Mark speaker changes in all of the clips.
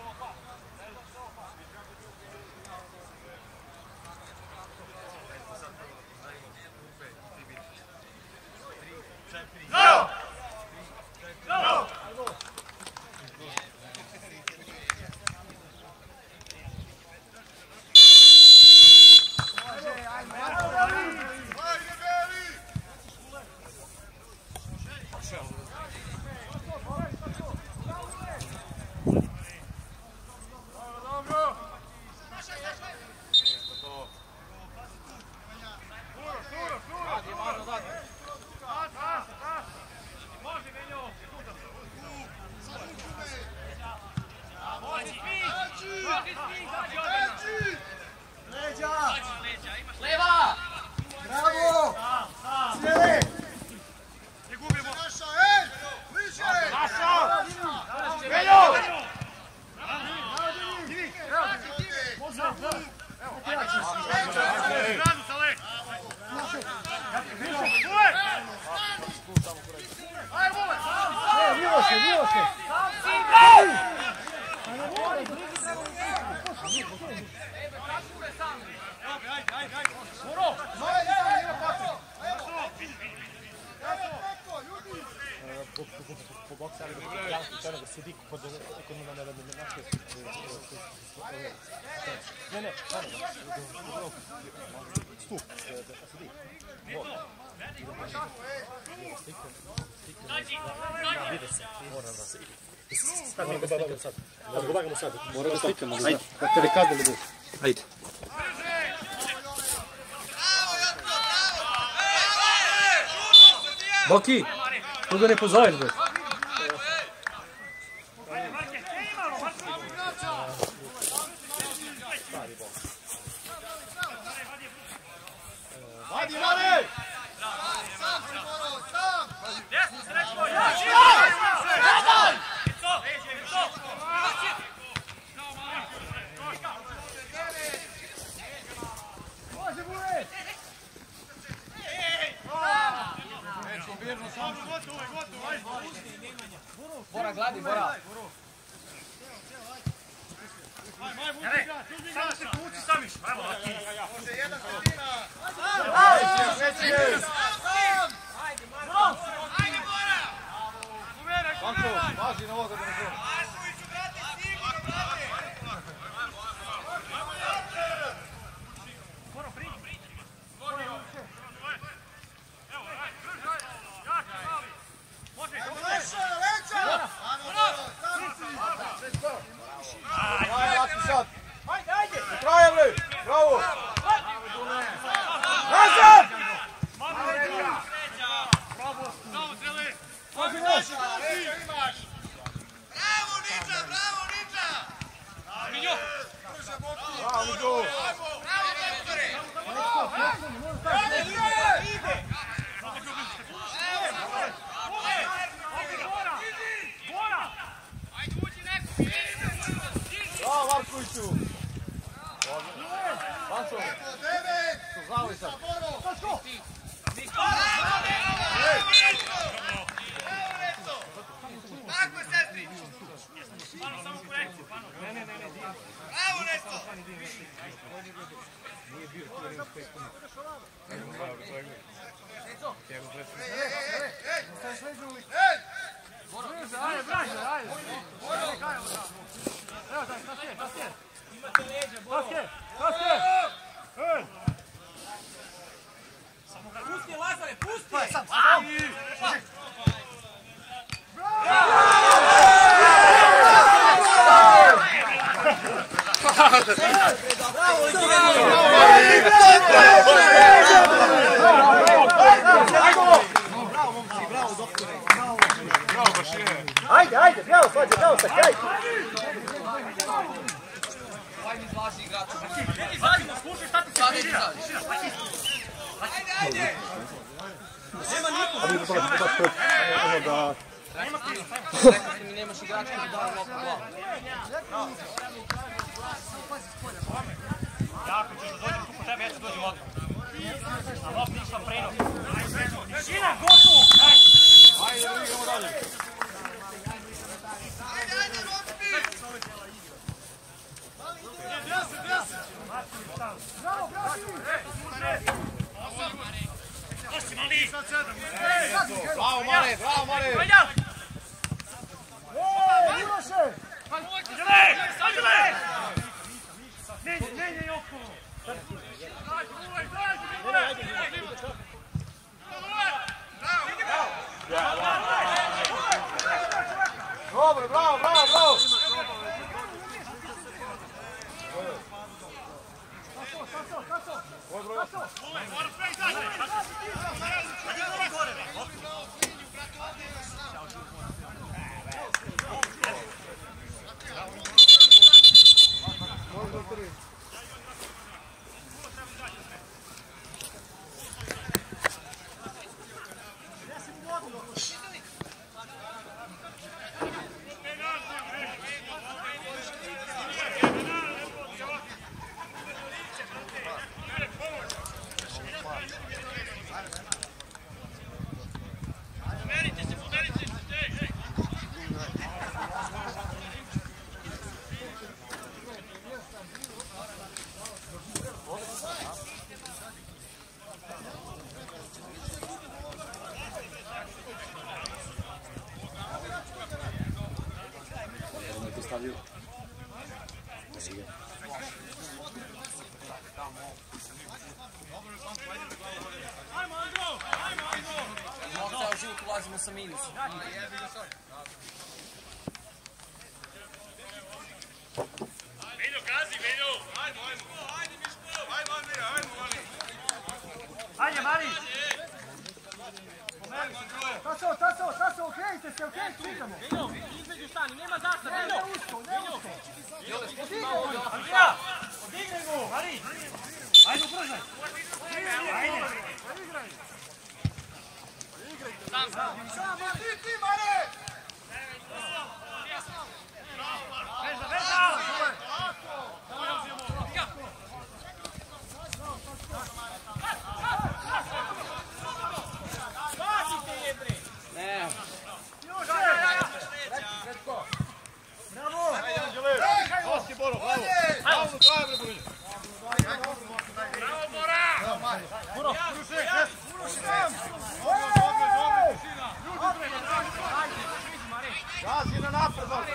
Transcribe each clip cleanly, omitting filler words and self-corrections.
Speaker 1: Odgovaramo sad. Moramo da slikamo. Ajde. Da te rekadili budu. Ajde. Boki, tu ga ne pozoveš, bre.
Speaker 2: Vadi, Mare!
Speaker 3: Bora, gladi, Bora.
Speaker 4: Samo se povuci samiš.
Speaker 2: Može jedan sredina.
Speaker 4: Ajde, Bora!
Speaker 2: Anto, važi na ovoga da ne zove.
Speaker 4: Ašoviću, vrati, sigurno, vrati! Bora, priđi. Evo, može.
Speaker 2: Leća, leća! Ajde, Laki, sad.
Speaker 4: Ajde!
Speaker 2: Traje, bre! Bravo! Nazad!
Speaker 4: Bravo, Zele!
Speaker 2: Leća imaš!
Speaker 4: Bravo, Niča! Minjo!
Speaker 2: Bravo, Ničo!
Speaker 4: Bravo, doktore! Ide! Bora! Ajde, uđi neko!
Speaker 2: Bravo, Markoviću! Vančo! Znali sad!
Speaker 4: Tako je, sestri! Pano, samo korekciju, Pano. Ne. Bravo, Nesto!
Speaker 1: Nije bio tu jedan spek puno.
Speaker 4: Pusti, Lazare, pusti!
Speaker 2: Ajde, bravo, Slađe, bravo, sad, kraj!
Speaker 3: Ovaj mi izlazi igraču.
Speaker 4: Izađimo, slušaj šta ti se priđira. Ajde! Nema niko!
Speaker 3: Rekao si mi nemaš igrača koji da loptu glavu.
Speaker 4: Jako ćeš da dođem tu po tebe, ja ću dođem odmah. A lop ništa prenos. Tišina, gotovo!
Speaker 2: Ajde, idemo dalje.
Speaker 4: Ajde, Ročpi!
Speaker 3: Možda ceo život ulazimo sa minusom.
Speaker 2: Veljo, gazi, Veljo! Ajmo, ajde Miško!
Speaker 4: Ajde, Mari!
Speaker 5: Taso, okrenite se, idemo.
Speaker 4: Veljo, između stani, nema zastave, Veljo!
Speaker 5: Ne usko.
Speaker 4: Andrija, odigraj mu, Mari! Ajde, ubrzaj! Ajde!
Speaker 2: Ti, Mare!
Speaker 4: Veza!
Speaker 3: Ne.
Speaker 5: Bravo!
Speaker 2: Osti, Boro, bravo! Bravo, do kraja, bre, Borinja! Bravo, Bora!
Speaker 4: Boro!
Speaker 2: Gazi na napred, Boro!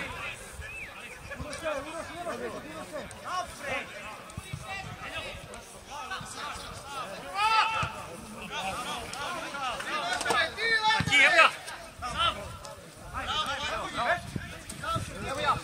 Speaker 4: Evo ja!
Speaker 3: Evo ja.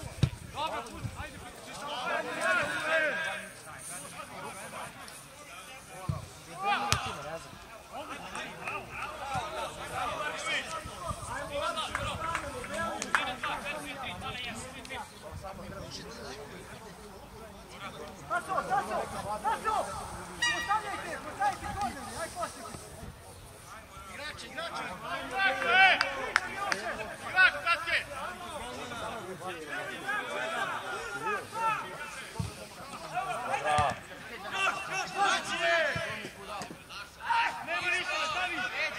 Speaker 5: Taso! Postavljajte korneri, aj postavite.
Speaker 2: Igrači! Taske! Nema ništa, stavi!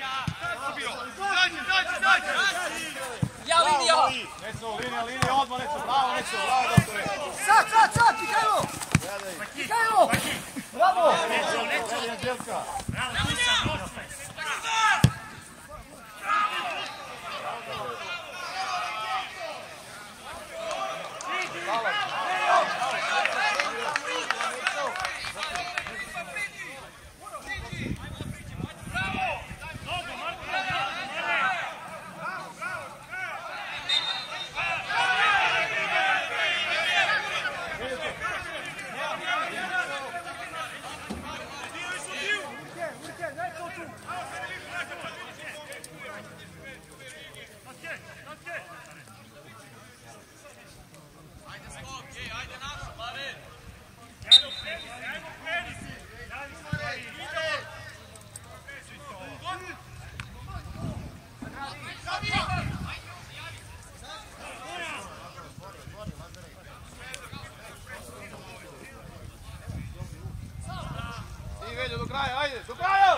Speaker 2: Dađi!
Speaker 3: Ja, Lidija!
Speaker 2: Neco, linija, odmah, Neco, bravo, doktore!
Speaker 5: Sad, Mihajlo! Bravo!
Speaker 2: Anđelka!
Speaker 4: Bravo, tu sam!
Speaker 2: Veljo, do kraja, ajde, do kraja!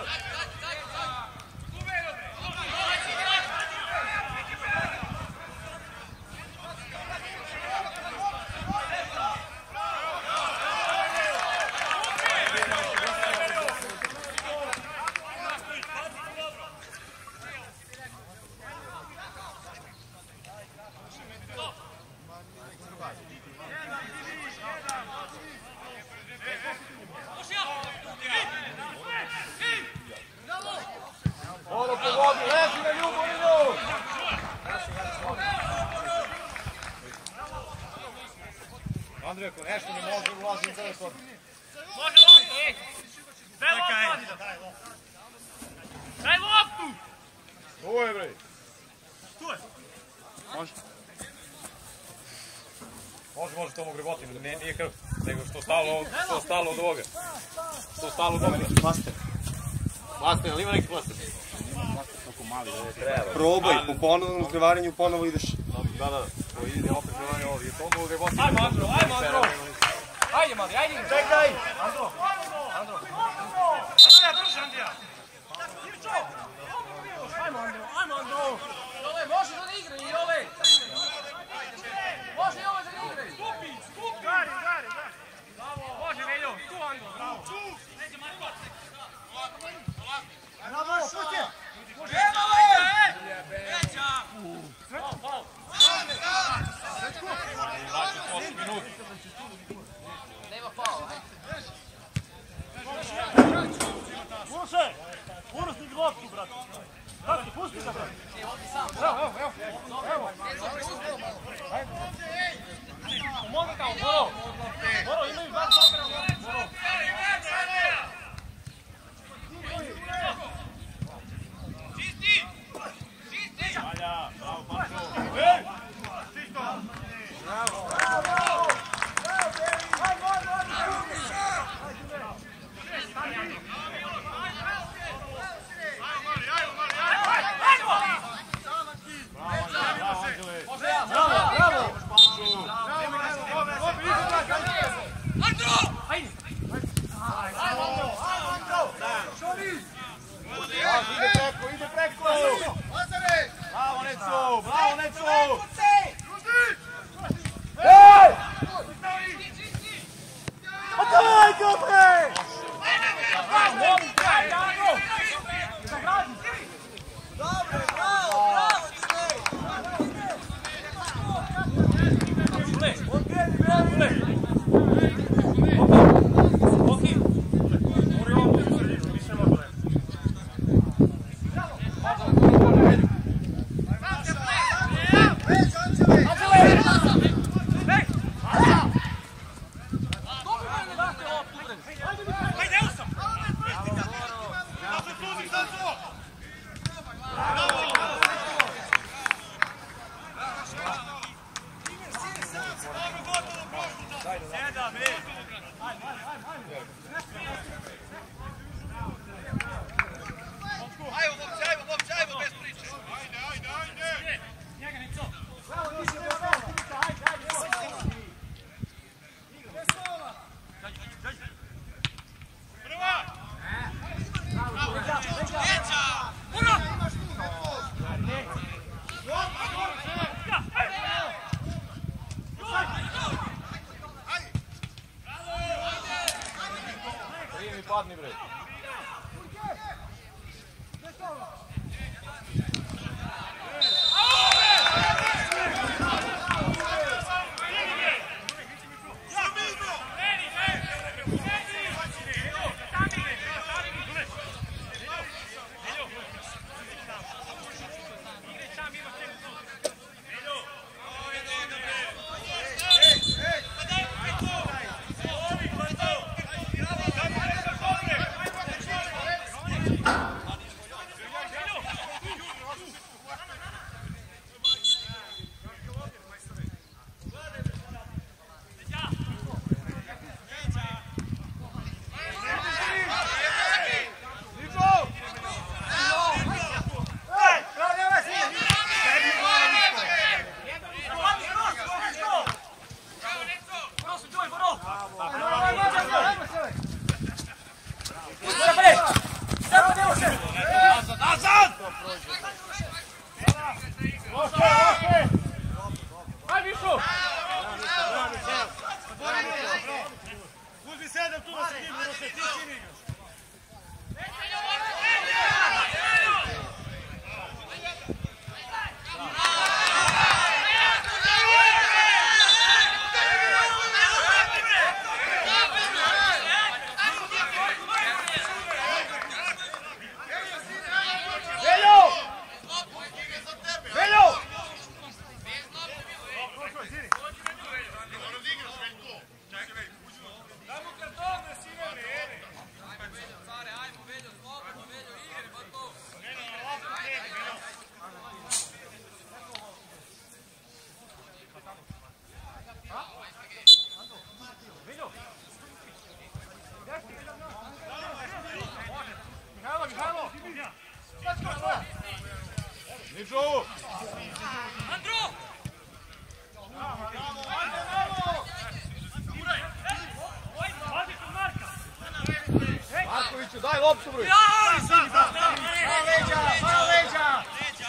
Speaker 2: Boro po vodi, lezi na nju, Borinu! Andrejko, nešto ne može ulaziti u telefon.
Speaker 4: Može loptu! Daj loptu! Daj loptu!
Speaker 2: Tu je, bre.
Speaker 4: Tu je!
Speaker 2: Može. Može, to mogu rebotiti, nije krv. Nego što stalo od ovoga. Što stalo od ovoga.
Speaker 1: Plaster.
Speaker 2: Plaster, ali ima neki plaster?
Speaker 1: Probaj, po ponovnom krvarenju ponovo ideš.
Speaker 2: Da. To ide opet krvanje ovdje. To mogu rebotiti.
Speaker 3: Ajmo, Andro! Ajde, Mali, ajde!
Speaker 4: Čekaj! Andro! Andrija, drži, Andrija!
Speaker 5: Ajmo, Andro!
Speaker 3: Jole, može da ne igraj, Jole! Može Jole da ne igraj!
Speaker 4: Stupi! Gari! Može, Veljo! Tu, Andro, bravo!
Speaker 5: Bravo, puće!
Speaker 4: Čekao, Boro! Boro, imaju dva stopera! Boro!
Speaker 3: Čisti! Čisti!
Speaker 2: Valja, bravo, Marko! Čisto!
Speaker 5: Bravo! Bravo!
Speaker 2: Ide preko! Bravo, Neco! Bravo, Neco!
Speaker 5: Ej! A daj, dobre! Dobre, bravo!
Speaker 2: Padni bre. Niču!
Speaker 3: Andro!
Speaker 2: Markoviću, daj loptu bre!
Speaker 5: Malo leđa, malo leđa!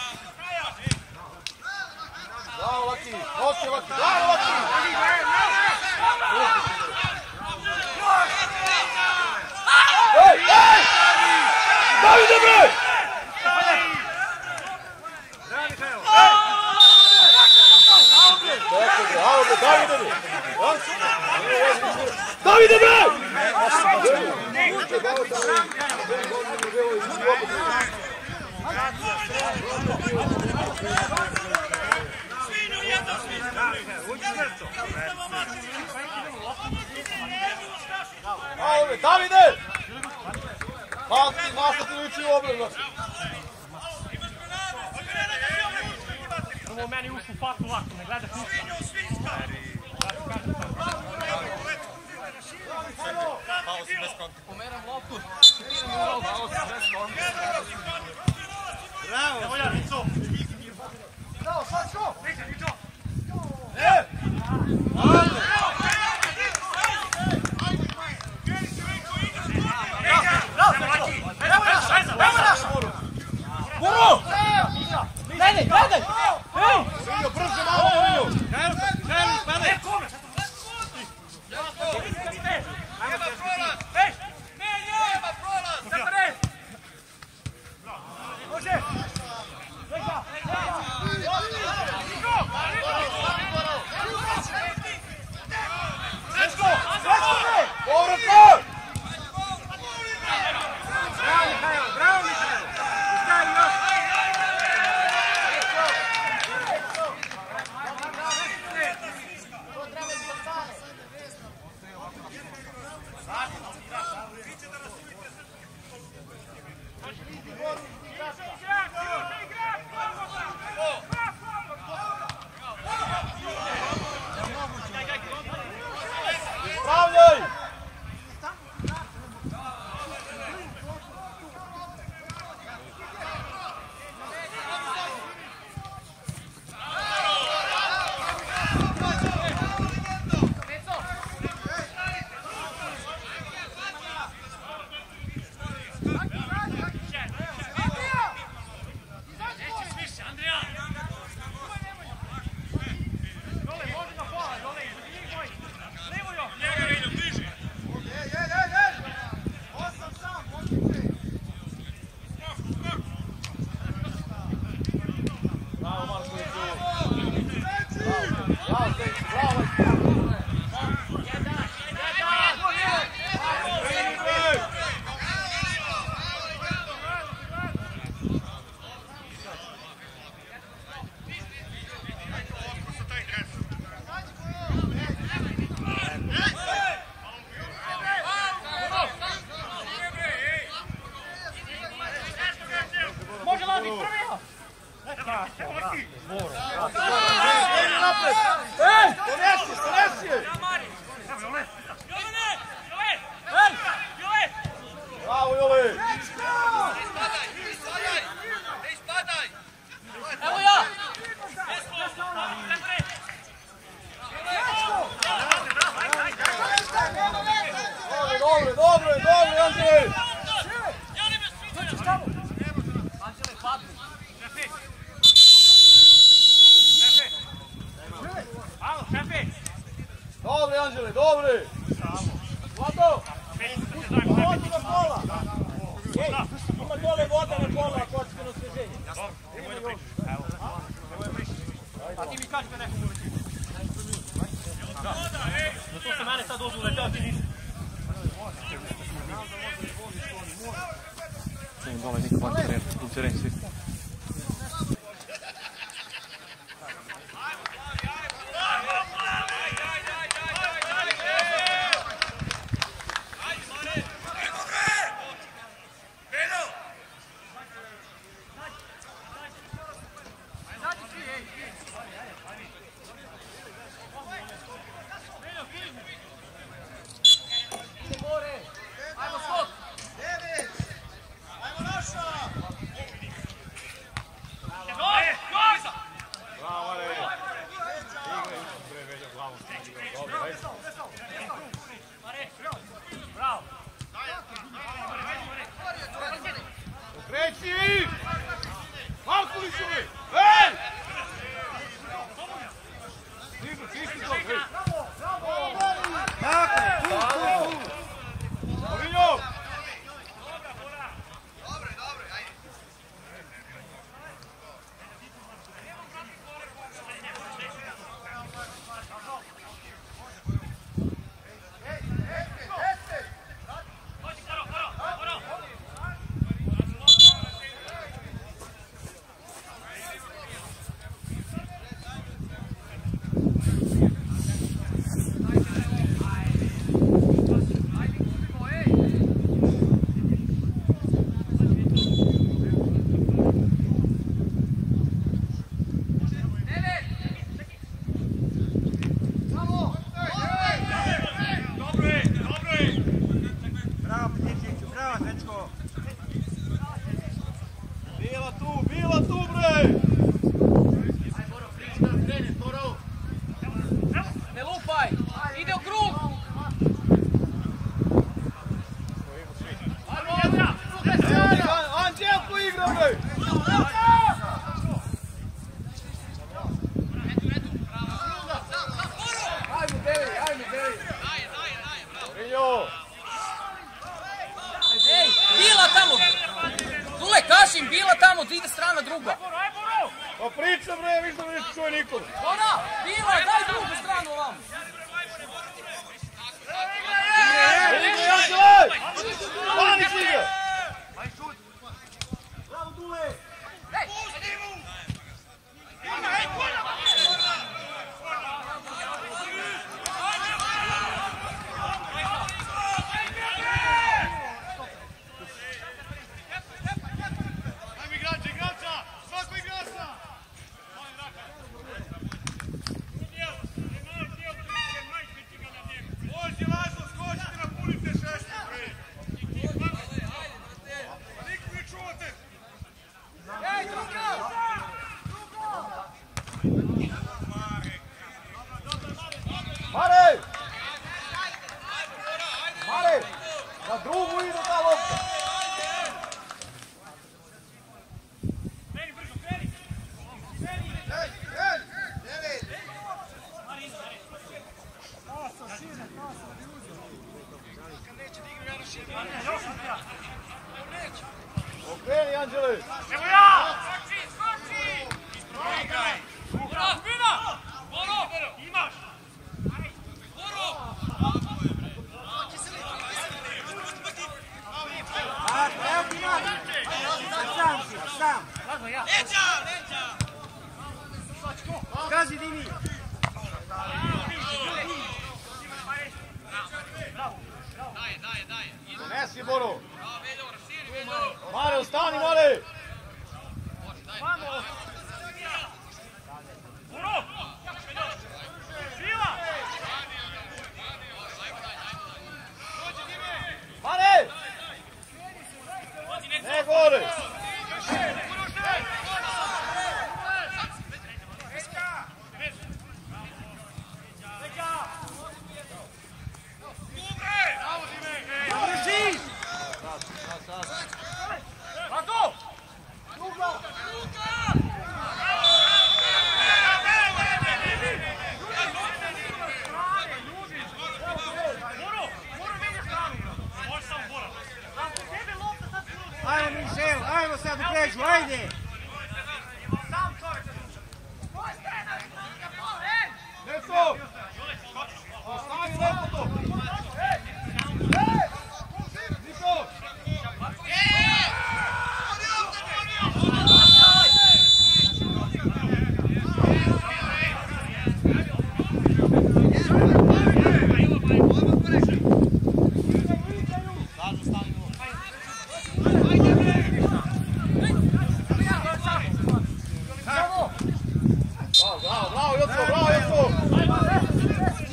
Speaker 2: Bravo Laki, nosi Laki, bravo Laki! Ej, ej! Davide bre! Davide bre! Davide bre!
Speaker 3: Svinju jedno svinju!
Speaker 1: Davide! Davide! Masa ti uči u obranu.
Speaker 4: Prvo meni ušu facu lako, ne gleda kuća.
Speaker 2: Pomeram loptu.
Speaker 1: Bravo!
Speaker 4: Evo ja, Vico.
Speaker 5: Bravo, Sačko!
Speaker 4: Vico.
Speaker 5: Buru! Gledaj, gledaj!
Speaker 1: Vinjo, brzo malo, Vinjo! Dobri, Anđele, dobri! Vlado! Vodi na pola! Ej, ima dole voda na pola ako hoćete na osveženje.
Speaker 4: A ti mi kaži me nekom uveći. Zato se mene sad dođu uleteo, ti nisi.
Speaker 2: Sim, dole niko van teren svi.
Speaker 1: Pa priča bre, viš da ne čuje nikom.
Speaker 6: Ona, bila, daj drugu stranu ovam.
Speaker 1: Igre, Jančelaj! Paniš igre! Bravo, Dule! Mare! Mare! Na drugu ide ta lopta! Okreni, Anđele!
Speaker 4: Evo ja! Imaš!
Speaker 5: Sam!
Speaker 3: Leđa!
Speaker 5: Gazi, Dini!
Speaker 3: Daje.
Speaker 1: Donesi, Boro! Mare, ostani, Mare! Mare! Ne gore!
Speaker 5: Držiš!
Speaker 1: Ako? Druga!
Speaker 5: Ajmo, Mišel, ajmo sad u pređu, ajde!
Speaker 1: Neco! Ostavi lepo to! Niko! Bravo, Jocko, bravo, Jocko!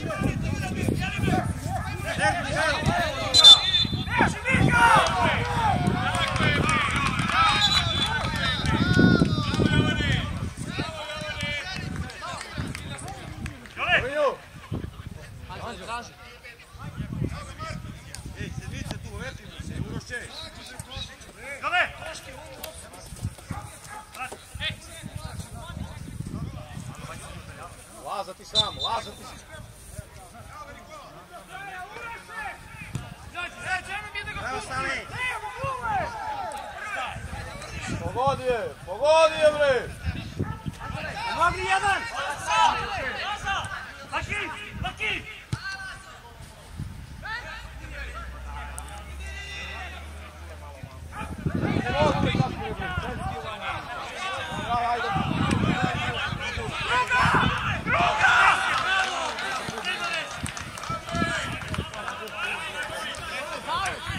Speaker 1: Vinju! Lazati sam, lazati sam. Pogodi je bre!
Speaker 5: Mogli jedan!
Speaker 4: Laki!
Speaker 1: Ajde!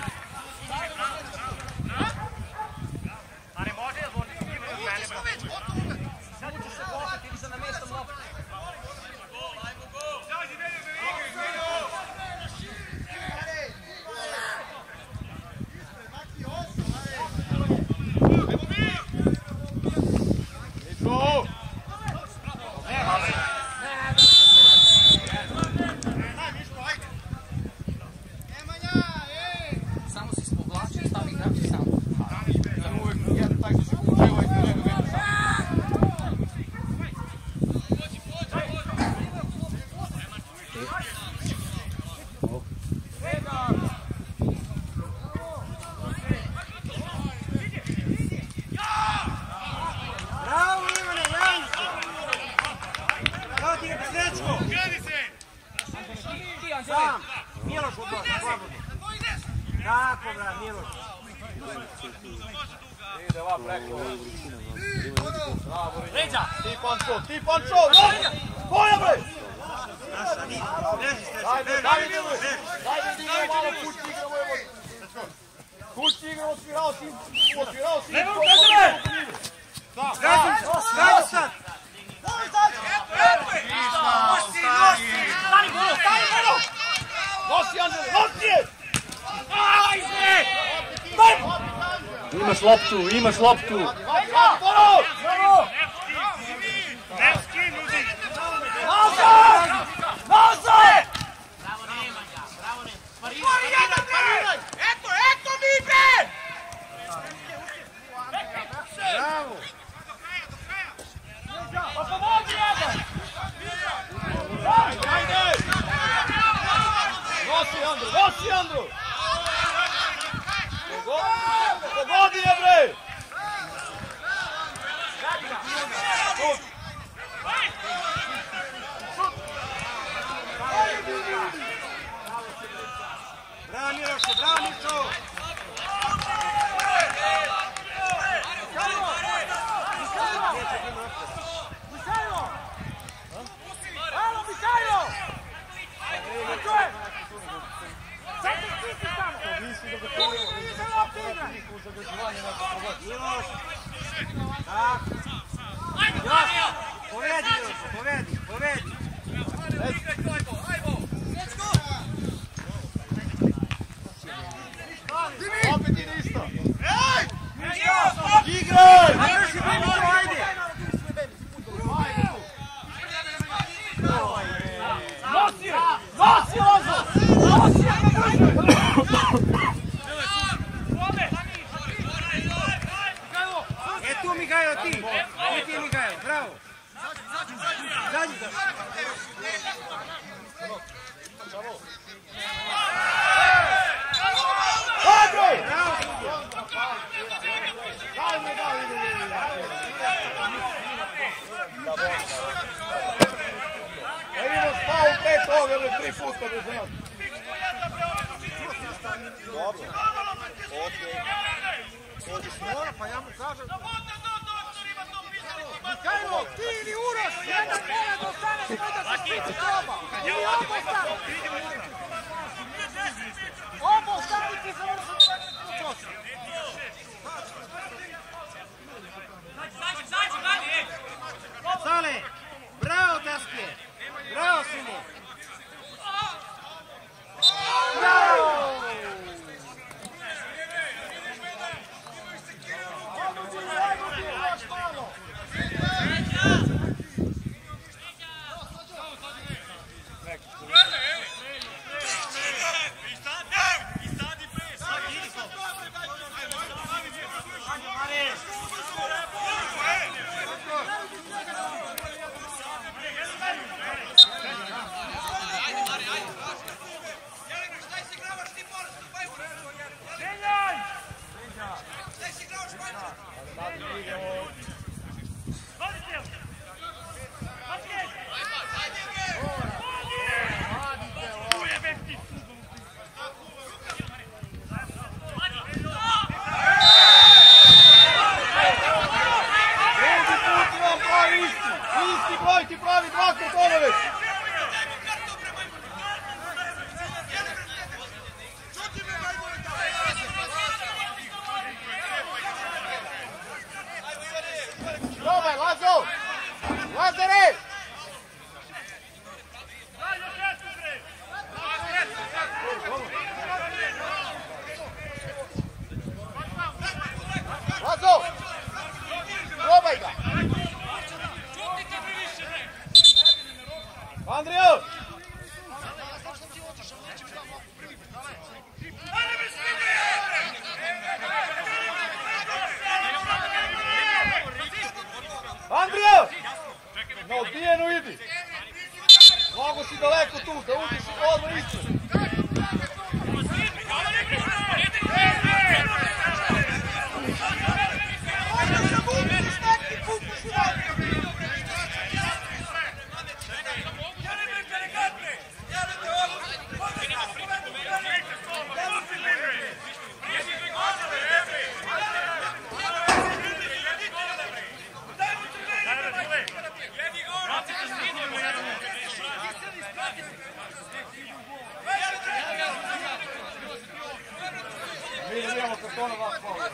Speaker 4: A ne može, jer oni imaju mene.
Speaker 6: ti, Anđeli.
Speaker 1: Sam, Miloš odlazi, slobodno. Tako, bra, Miloš.
Speaker 2: Ide ova preko.
Speaker 6: Ređa.
Speaker 1: Ti Pančo, Boja bre! Dajde, malo kući igramo, evo. Kući igramo, osvirao si.
Speaker 4: Evo, kažeme!
Speaker 1: Gađi sad!
Speaker 6: Stani, Bolo!
Speaker 1: Nosi, Anđele, nosi je!
Speaker 6: Ajde!
Speaker 7: Imaš loptu.
Speaker 3: Eto mi bre!
Speaker 1: Bravo!
Speaker 6: Pa pomozi jedan!
Speaker 1: Ajde! Nosi, Andro! Pogodi je, bre! Bravo, Miloše, bravo, Mišo!
Speaker 5: Alo, Mihajlo! Ne čujem! Sad se stisti tamo! Uvijek se lopte igra!
Speaker 1: Miloš! Tak! Povedi, Miloše, povedi! Opet ide isto! Igraj! Ajde!
Speaker 6: Nosi, Lozo! Nosi,
Speaker 1: E tu, Mihajlo, ti! Ti je Mihajlo, bravo! Zadnji! Andrej! Idemo spao u 5 ove 3 puta bez nas. Dobro. Odi snora, pa ja mu kažem.
Speaker 5: Mihajlo, ti ili Uroš, jedan pogled ostane sve da se stiči oba! Ili oba ostane! Oba ostane ti završiti utroši!
Speaker 3: Zađi, vani,
Speaker 1: Sale, bravo Daske, bravo sine. Bravo! Isti broj ti pravi 2 kartona već. Probaj, Lazo! Lazare! Lazo! Probaj ga! Andrija! Andrija! Na odbijenu idi! Mnogo si daleko tu, da uđeš odmah ispred. Moramo kartona vas pao.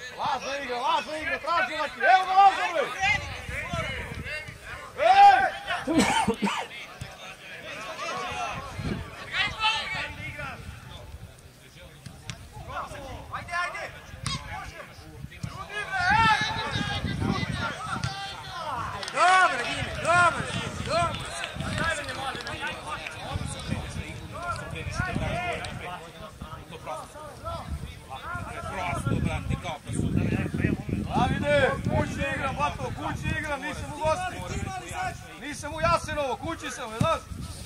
Speaker 1: Traži, traži, evo ga Lazar! Ej! Davide, kući igram, bato, kući igram, nisam u gosti. Nisam u Jasenovo, kući sam, znaš?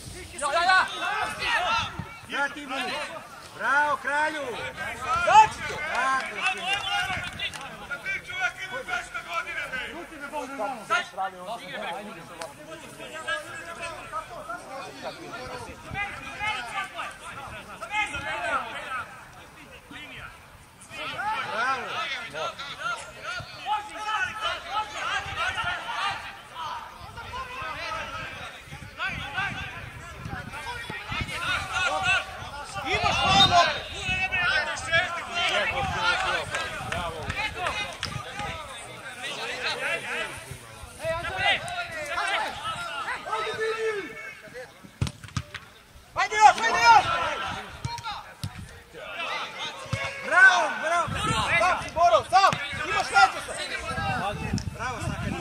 Speaker 3: Bravo, kralju!
Speaker 1: Imaš hvala opet!
Speaker 3: Ajde još! Bravo!
Speaker 1: Sam si Boro, sam! Imaš veće se!
Speaker 3: Bravo, Sakari!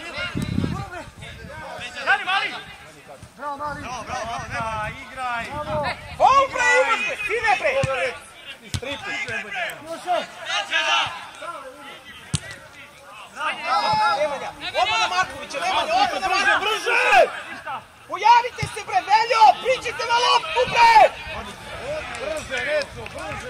Speaker 4: Radi, mali!
Speaker 3: Bravo, igraj!
Speaker 1: Ovo pre imate! Ide pre! Nemanja! Odmah na Markovića! Nemanja! Odmah na Markovića! Brže! Pojavite se bre! Veljo! Priđite na loptu bre! Brže, Neco!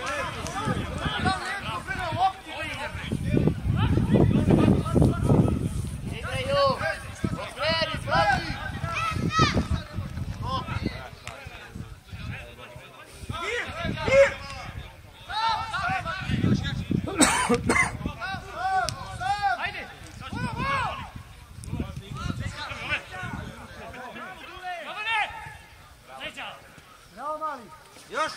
Speaker 3: Još!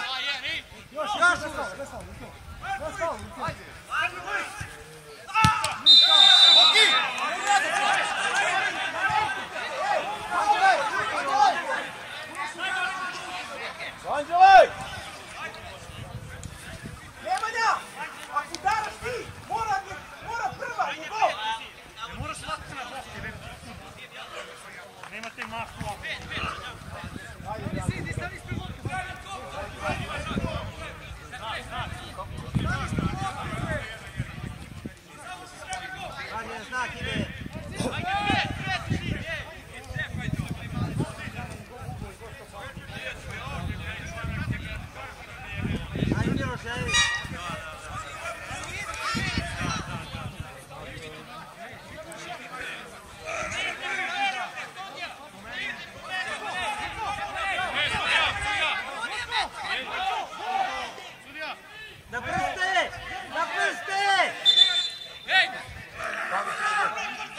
Speaker 1: Anđelej! Nemanja! Ako udaraš ti, mora prva u gol!
Speaker 4: Ne moraš lako na posti, nemate mahu ovdje.
Speaker 3: Znak ide! Ajde, Roševi! Na prste!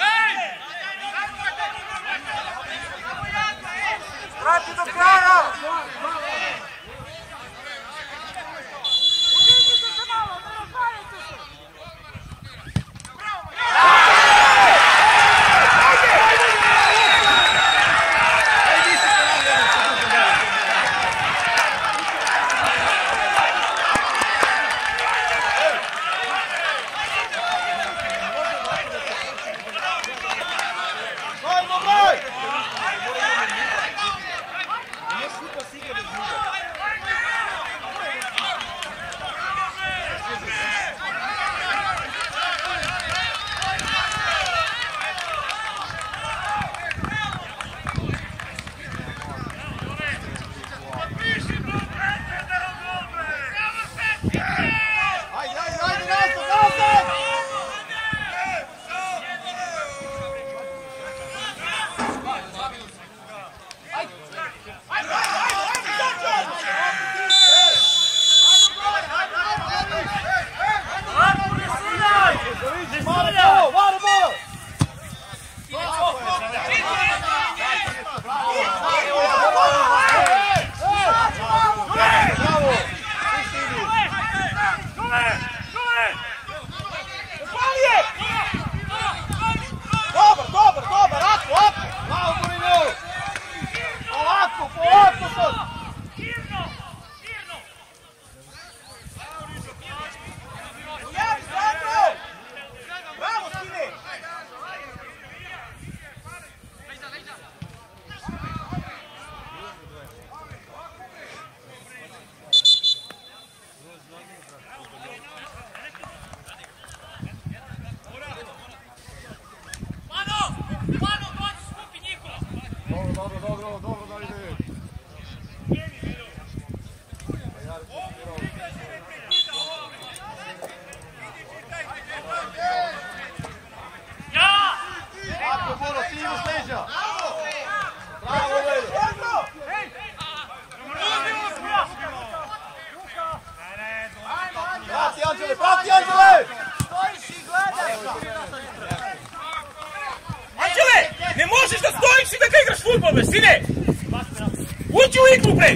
Speaker 2: Dovoljno si da ga igraš futbol, bre, sine! Uđi u igru, bre!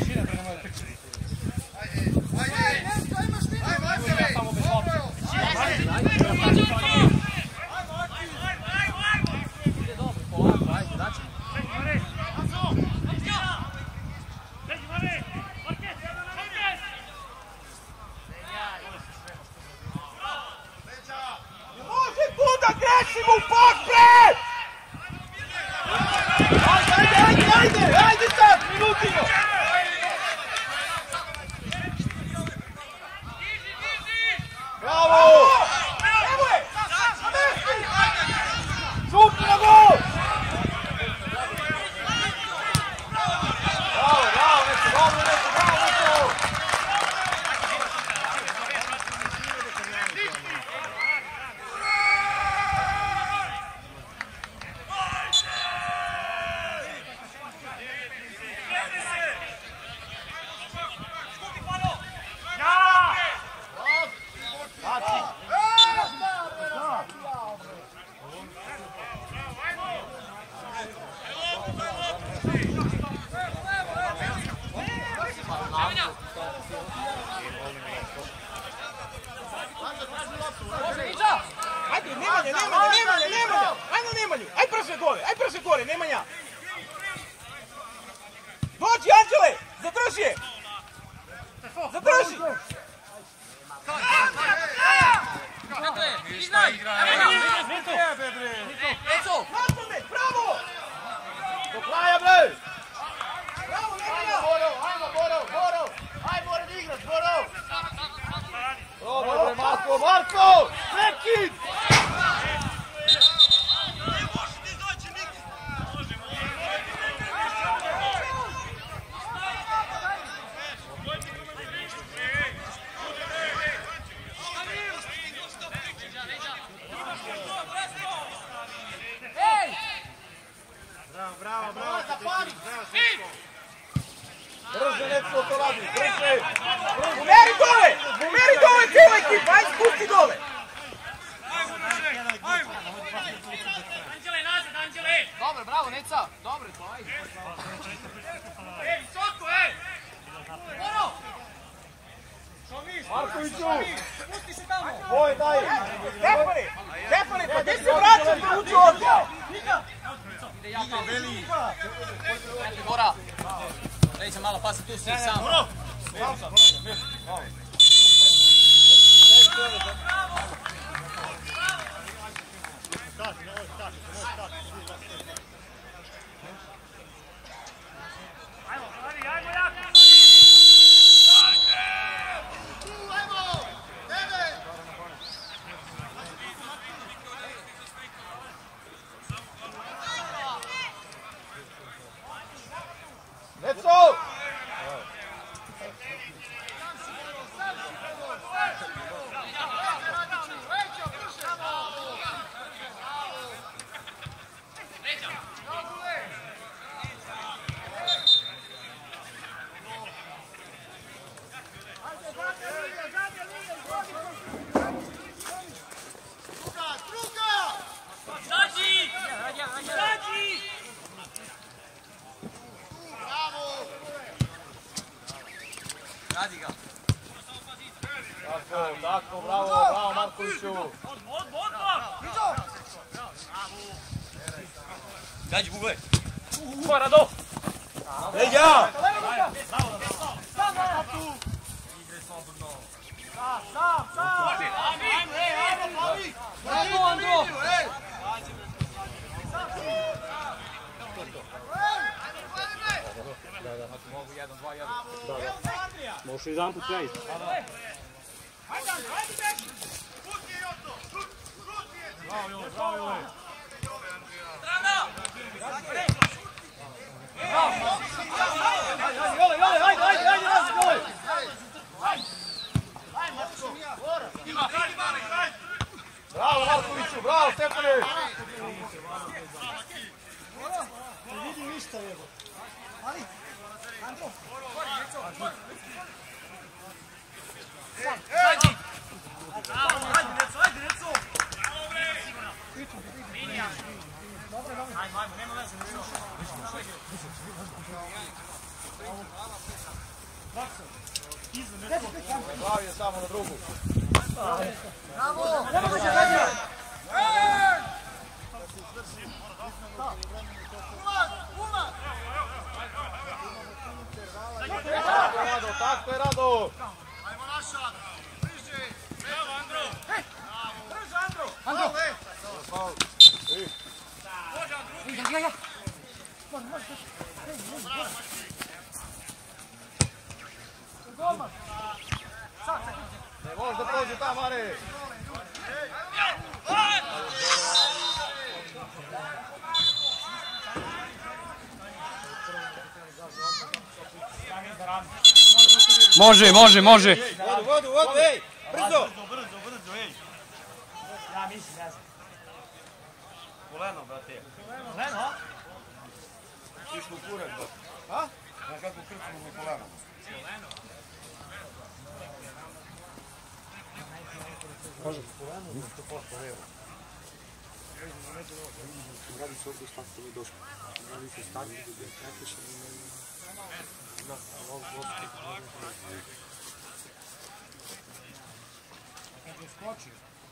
Speaker 1: Grešimo u pak, bre! Ajde sad, minutimo! Bravo! Evo je! Šuti na gol! Bravo, Neco! Aj brže gore, Nemanja! Dođi, Anđele! Zadrži je! Zadrži! Nastavne, bravo! Do kraja, bre! Bravo, Nemanja! Ajmo, Borov! Aj, mora da igraš, Borov! Dobro, bre, Marko! Prekid! Bravo, zapali! Brže, Neco, to radi, brže! Umeri dole, cijela ekipa, ajde spusti dole!
Speaker 4: Anđele!
Speaker 6: Dobro, bravo, Neca! Dobro, to ajde!
Speaker 4: Visoko, Moro!
Speaker 1: Markoviću!
Speaker 4: Pusti se tamo!
Speaker 1: Boj, daj! Stefane, pa gdje se vraćam da uđu ovdje?
Speaker 6: Ide ja kao veli! Mora! Neće malo pasi tu svi sam! Moro!
Speaker 1: Neco!
Speaker 6: Radi ga!
Speaker 1: Tako, bravo Markoviću!
Speaker 6: Gađi bugle!
Speaker 2: Rado!
Speaker 1: Leđa!
Speaker 6: Bravo, Andro!
Speaker 2: Mogu 1-2-1.
Speaker 7: Možeš jedan put krajiti.
Speaker 2: Bravo, Jole.
Speaker 1: Bravo Markoviću, bravo Stefane!
Speaker 3: Ne vidim ništa, evo. Ali, Andro.
Speaker 4: Ajde, Neco! Ajmo, nema veze, ne šlo.
Speaker 1: Glavi je samo na drugu.
Speaker 3: Bravo! Nema će gađa!
Speaker 1: Tako je, Rado!
Speaker 5: Ajmo naša! Bliži! Bravo, Andro! Brzo, Andro!
Speaker 3: Andro! Golman!
Speaker 1: Ne može da prođe tamo, Mare!
Speaker 6: Može.
Speaker 1: Vodu, ej! Brzo!
Speaker 4: Brzo, ej! Ja mislim, ne znam. Koleno, brate. Koleno?
Speaker 1: Išlo u kurak, brate. A? Znaš kako krcamo mu koleno? Može. Isto posto levo.
Speaker 7: Radi se ovdje staviti u dosku. Radi se staviti gdje prekiša i na loski.
Speaker 3: Skoči.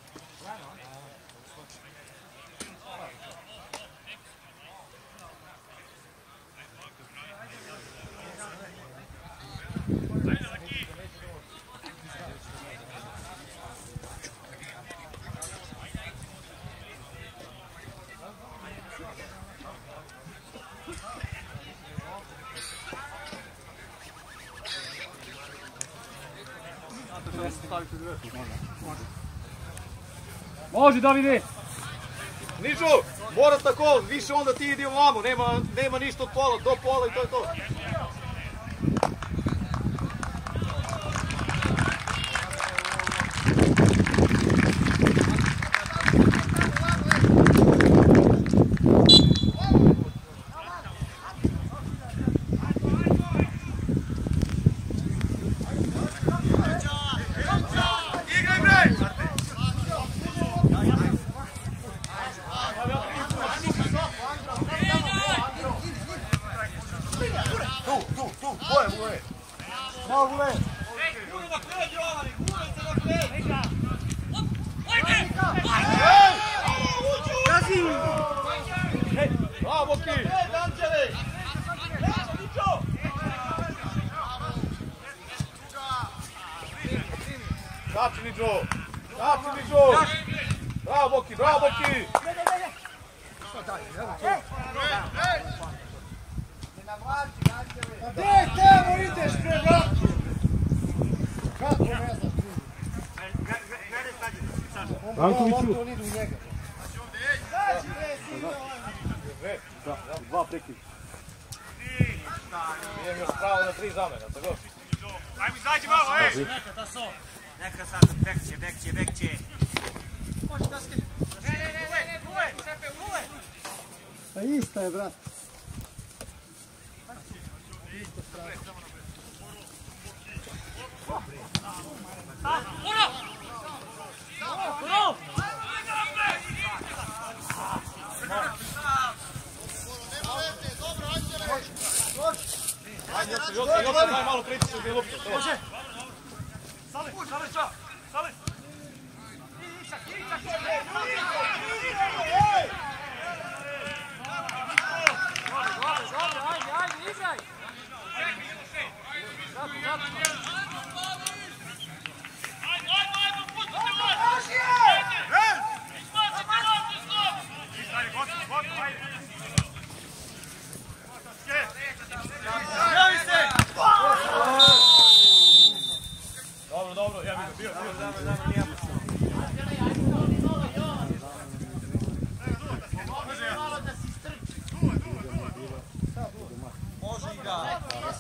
Speaker 7: Može, Davide!
Speaker 1: Nižu, mora tako, više onda ti idi ovamo, nema ništa od pola, do pola i to je to. Bravo, Ki! Kači, Niđo! Bravo, Ki!
Speaker 3: Gdje tamo ideš, bre, vrati? Kako ne znaš?
Speaker 7: Rankoviću!
Speaker 3: On ide u njega.
Speaker 7: Dva prekid.
Speaker 1: Idem još pravo na 3 zamena, tako?
Speaker 4: Ajmo, izađi malo, ej! Neka sad, bekće. Može da skine. Uve!
Speaker 3: Pa ista je, brat.
Speaker 1: Ajde, još daj malo pritisak gdje lupno. Može!
Speaker 4: Sali! Ajde, igraj!
Speaker 1: Dobro, ja bih bio.
Speaker 6: Može igra.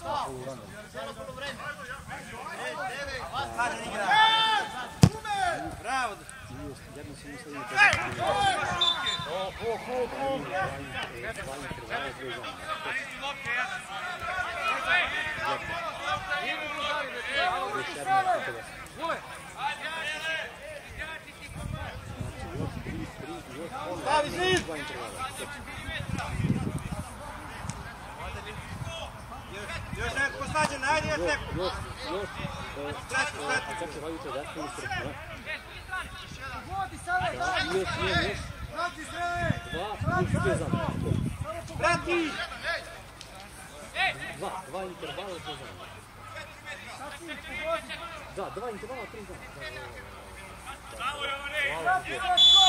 Speaker 6: Bravo.
Speaker 1: Stavi zid! Još neko posađen, ajde još neko.
Speaker 7: Još. Čekaj, vajute desno ili srpno, ne?
Speaker 3: Vodi sada, daj!
Speaker 7: Još.
Speaker 3: Vrati strane!
Speaker 7: Dva, plus pezan.
Speaker 1: Vrati!
Speaker 7: Dva intervala, pezan. Da, dva intervala, 3 za.
Speaker 3: Vrati, Srečko!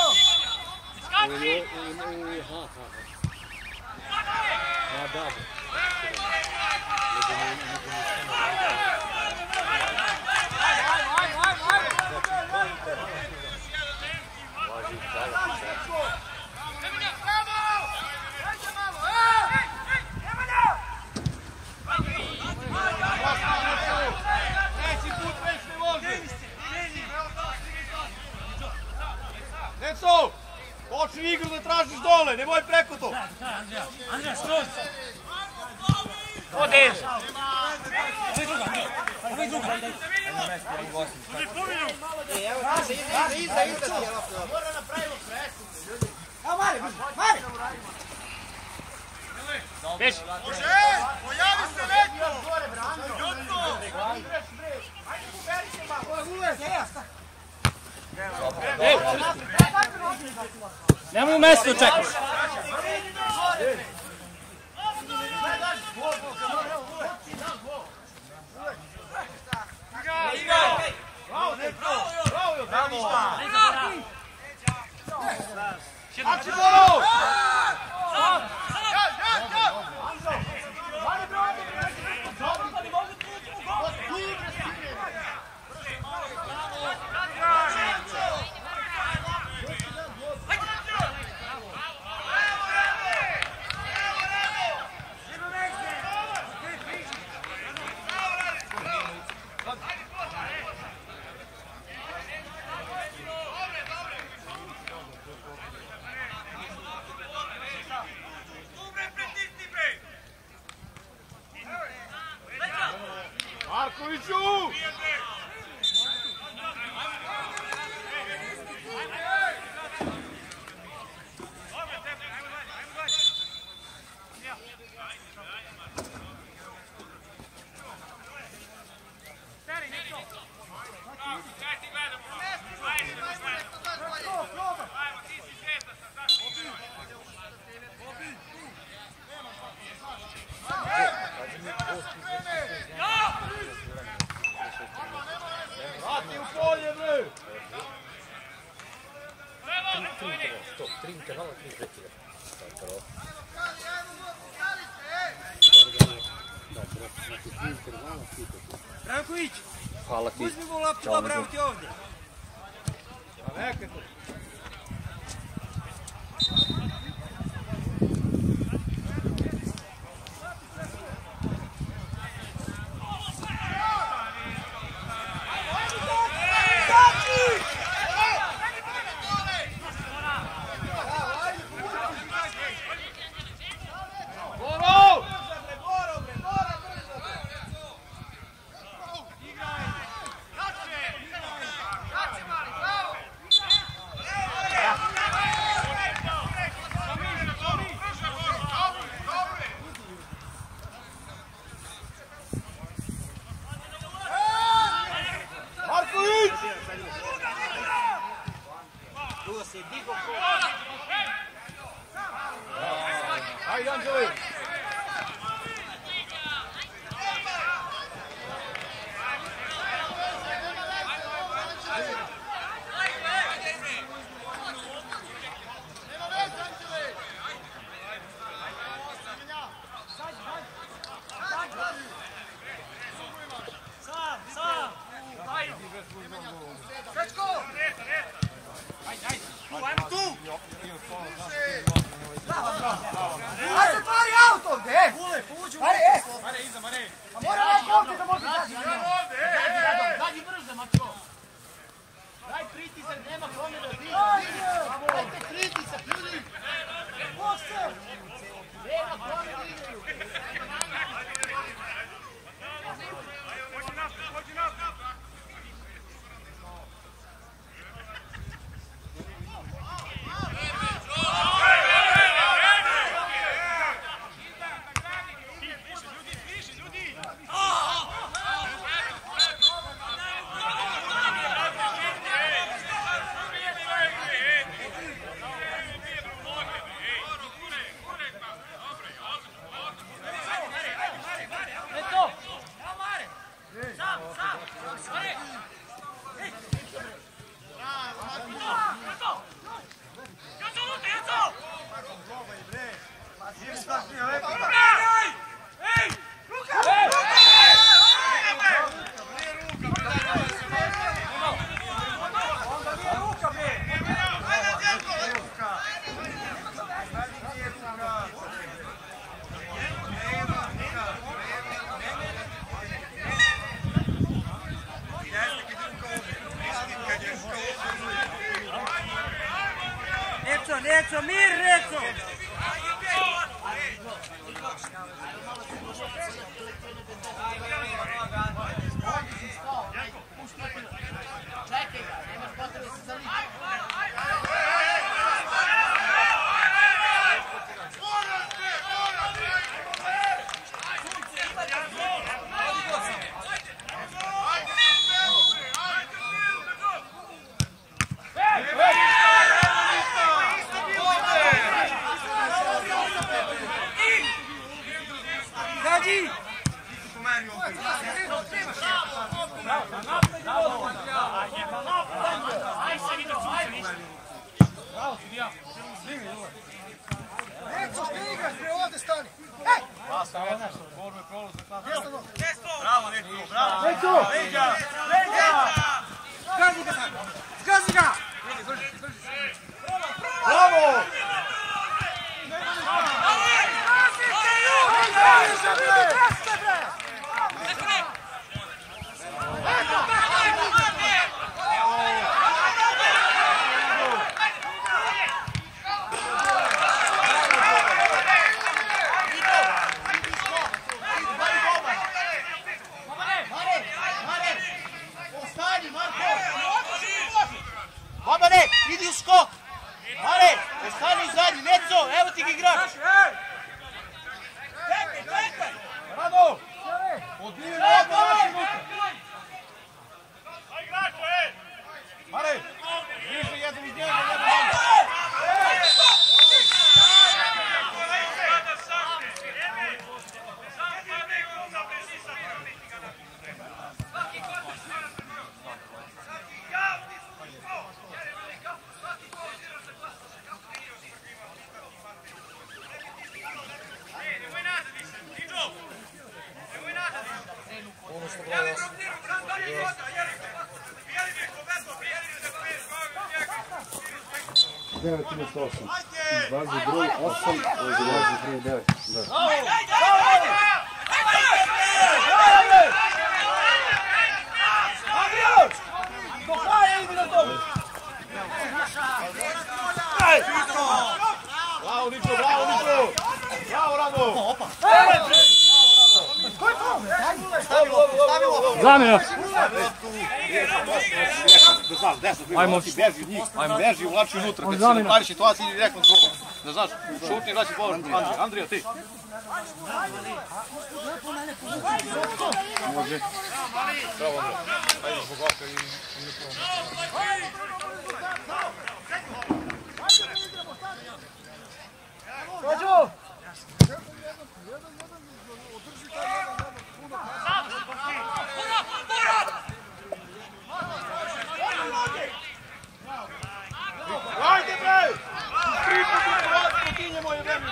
Speaker 7: Da.
Speaker 1: Neco! Počni igru da tražiš dole, nemoj preko to!
Speaker 4: Andrija, skroz! Odeš! Ovo druga, daj.
Speaker 1: Evo, iza ti je lopta. Mora napravimo presu.
Speaker 3: A, Mare!
Speaker 4: Već!
Speaker 1: Pojavi se neko! Jutno! Ajde, poberite malo!
Speaker 4: Nemoj u mesto čekaš!
Speaker 1: Markoviću! Vrati u polje, bre!
Speaker 7: 3 intervala, 3 prekida. Znači 3 intervala, 3 prekida.
Speaker 3: Branković!
Speaker 7: Hvala ti.
Speaker 3: Uzmi mu loptu, dobro, evo ti ovdje.
Speaker 1: A neka tu. Ajde, Anđeli!
Speaker 3: Ajde, otvori auto ovdje! Gule, povuđu! Mare, iza, Mare! A mora neko ovdje da može zaći!
Speaker 1: Daj brzo, mačko! Daj pritisak, nema kome da diže! Dajte pritisak, ljudi! Nema kome da igraju!
Speaker 5: Neco, mir, Neco!
Speaker 1: Čekaj ga, nemaš potrebe se zaliti.
Speaker 3: Neco, što igraš, bre, ovdje stani.
Speaker 1: Bravo, Neco, bravo.
Speaker 3: Neco!
Speaker 1: Leđa!
Speaker 3: Zgazi ga sad! Zgazi ga!
Speaker 1: Bravo! Babane, idi u skok! Mare, ostani zadnji, Neco, evo ti ga igrač! Rado! Odbili Rado naši unutra! Mare, više jedan iz njega, jedan van!
Speaker 7: Izlazi broj 8, izlazi broj 9.
Speaker 1: Do kraja idi na to! Bravo, Niko, bravo, Niko! Bravo, Rado!
Speaker 2: Zamjena!
Speaker 1: Ajmo, beži od njih, beži, ulači unutra, kad se ne pari situaciji ili direktno zbog. Da znaš, šutni i vraći povrat, Andrija, ti. Može. Bravo, Andrija. Ajde, zbog ovaka i
Speaker 3: Dođu!
Speaker 1: Ajde, bre! Tri puta povrat, pokinjemo je vreme.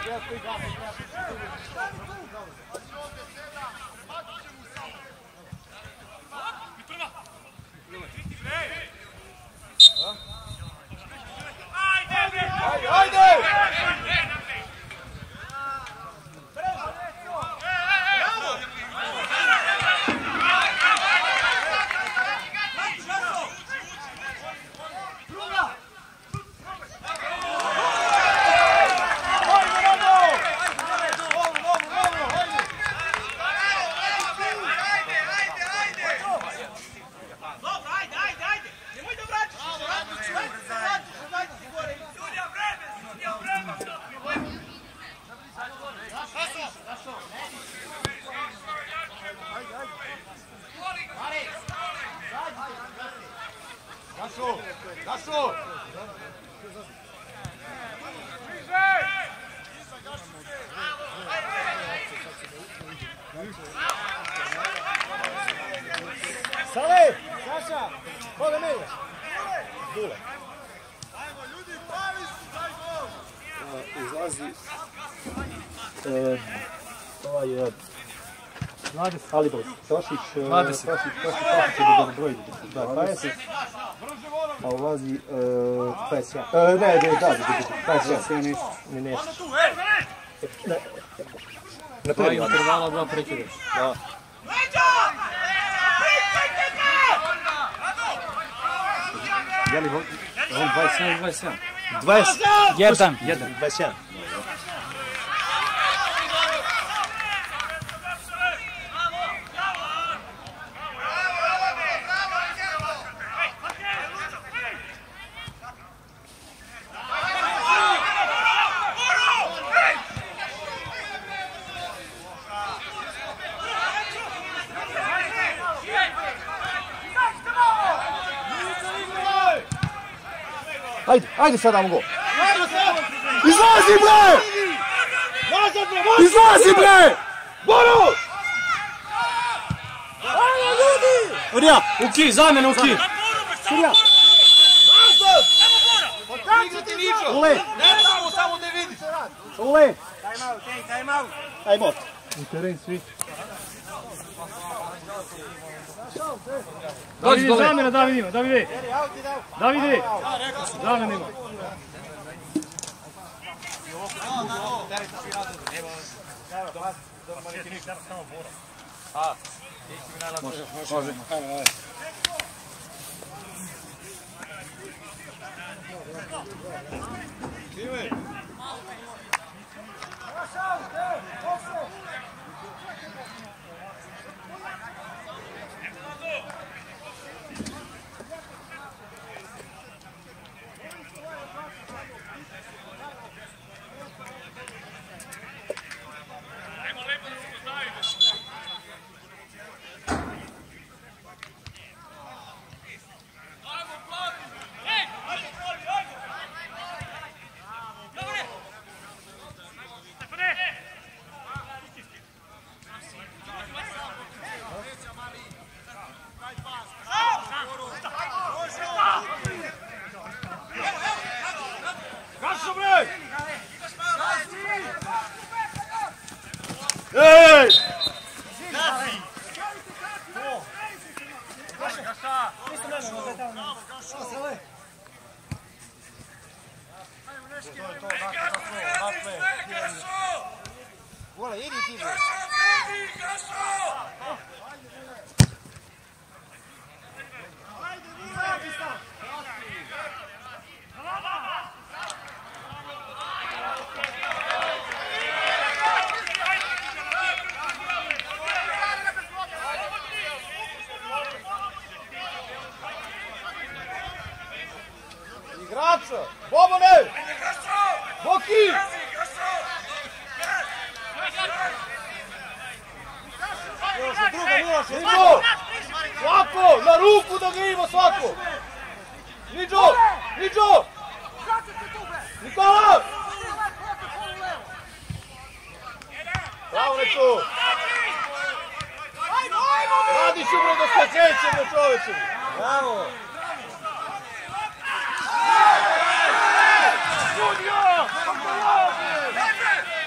Speaker 3: Sale! Saša! Koga ne ideš? Dule.
Speaker 7: Izlazi ovaj Alibor, Tošić, Tošić je dobar broj, da, 20, a ulazi Pesja, ne, Pesja, ne nešto. Na prvi intervala dva prekida. Da. Je li on 27? 21. 21. Ajde sad damo gol. Izlazi bre! Izlazi bre! Boru! Ajde ljudi! Urija, uki, zamjena uki. Urija. Ule!
Speaker 1: Ne samo da vidiš.
Speaker 3: Ule!
Speaker 1: Time out.
Speaker 3: Time out. U teren svi.
Speaker 2: Dođi dole.
Speaker 3: Zamjena, Davide. Davide. Zamjena ima.
Speaker 2: Može.
Speaker 1: Igrača! Bobone! Boki! Niđo! Svako! Na ruku da ga ima svako! Niđo! Niđo! Nikola! Bravo Nečo! Radi ću bre da se krećemo čoveče! Bravo! Studio!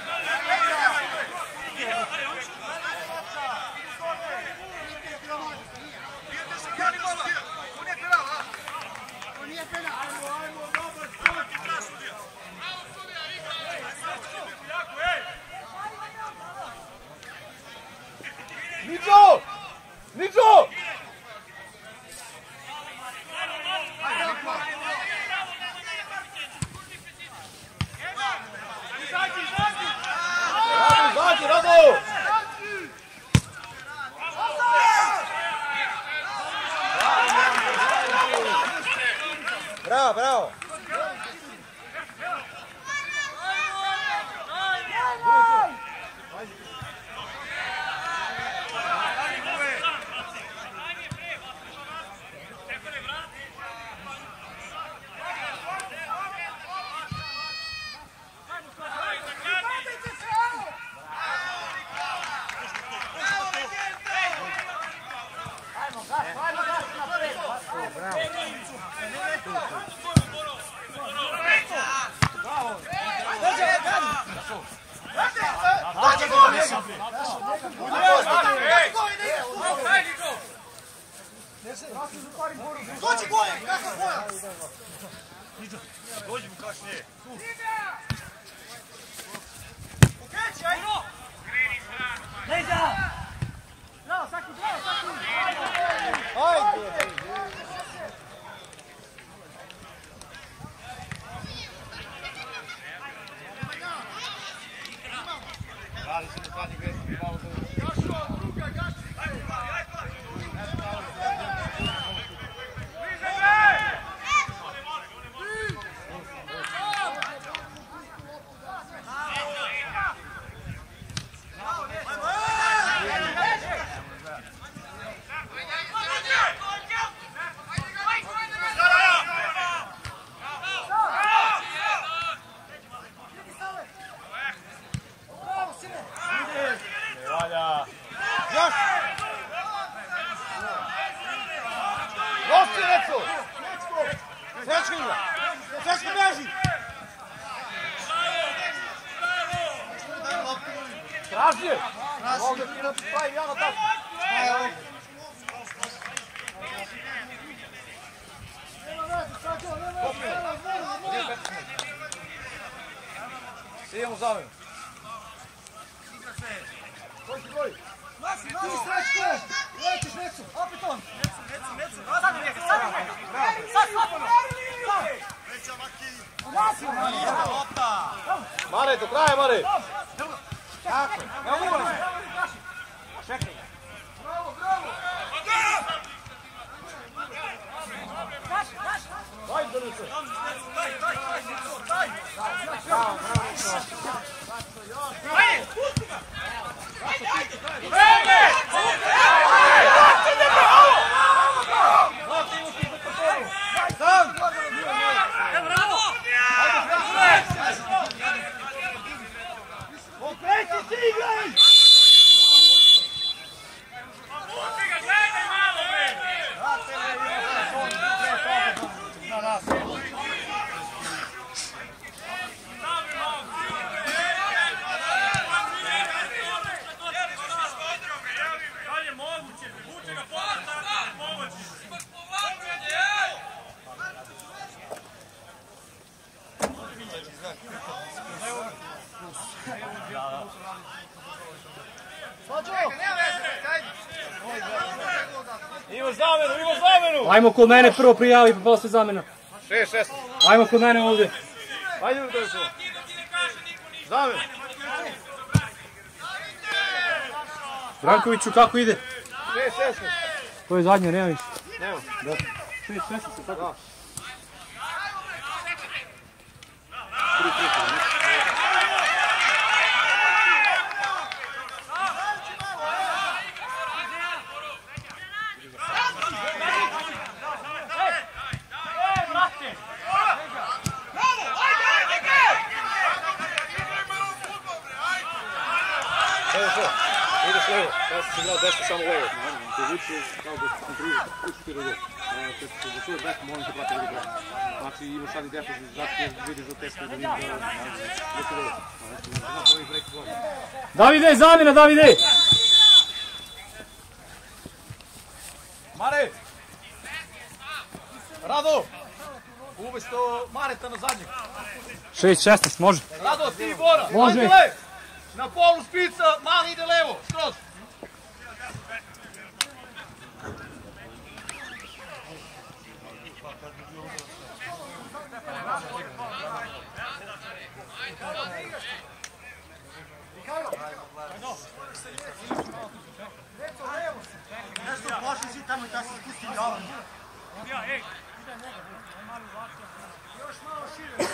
Speaker 2: Dođi mu kasnije.
Speaker 3: Okreći, ajde! Leđa! Bravo, Saki, bravo, Saki! Ajde!
Speaker 1: Radi se na zadnji gres, malo to... Traži je! Ovdje ti napravi Jana tako. Idemo za mene.
Speaker 3: Nasi Srećko! Lećiš Necu, opet on! Necu! Sad njega, sad njega! Sad slapano! Nasi!
Speaker 1: Mare, do kraja, Mare!
Speaker 3: Tako, evo mu moram! Čekaj! Bravo, bravo!
Speaker 1: Daj, Danice!
Speaker 3: Daj!
Speaker 5: Ajde, pusti ga!
Speaker 3: Okreći si, igraj!
Speaker 5: Pusti ga, gledaj malo, bre! Da li je moguće? Vuče ga pola sata, pomoći!
Speaker 1: Imaš zamenu, imaš zamenu!
Speaker 7: Ajmo kod mene prvo prijavi pa posle zamena.
Speaker 1: 6-6.
Speaker 7: Ajmo kod mene ovdje.
Speaker 1: Ajde mi to je što. Zamenu.
Speaker 7: Brankoviću, kako ide?
Speaker 1: 6-6.
Speaker 7: To je zadnje, nema više.
Speaker 1: Nema.
Speaker 7: 6-16 se tako.
Speaker 1: Ideš levo, ja sam igrao desno samo levo.
Speaker 2: Povuči kao da se kontrižeš, pušiti rado. Kad se zašuje desno, molim te prati drugi broj. Znači imaš sad i defaz, zato vidiš do testa da vidiš da ti rado. Znači ovih breki zlovi.
Speaker 7: Davide, zamjena, Davide!
Speaker 1: Mare! Rado! Umesto Mareta na zadnjeg.
Speaker 7: 6-16, može.
Speaker 1: Rado, ti i Bora!
Speaker 7: Može.
Speaker 1: Ajde levo! Na polu špica, mali ide levo, skroz!
Speaker 3: Nešto pošli si tamo i da se spusti glavom. Još malo šire.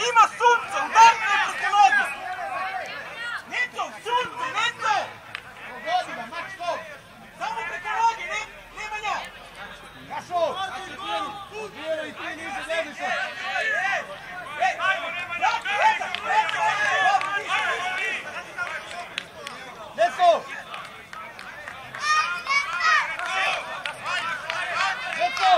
Speaker 3: ima sunce, udarite preko noge! Neto, sunce, neto!
Speaker 1: Pogodi ga, mač to!
Speaker 3: Samo preko noge, Nemanja!
Speaker 1: Kašo! Odbijeno i ti niže Dediša! Neto! Neto!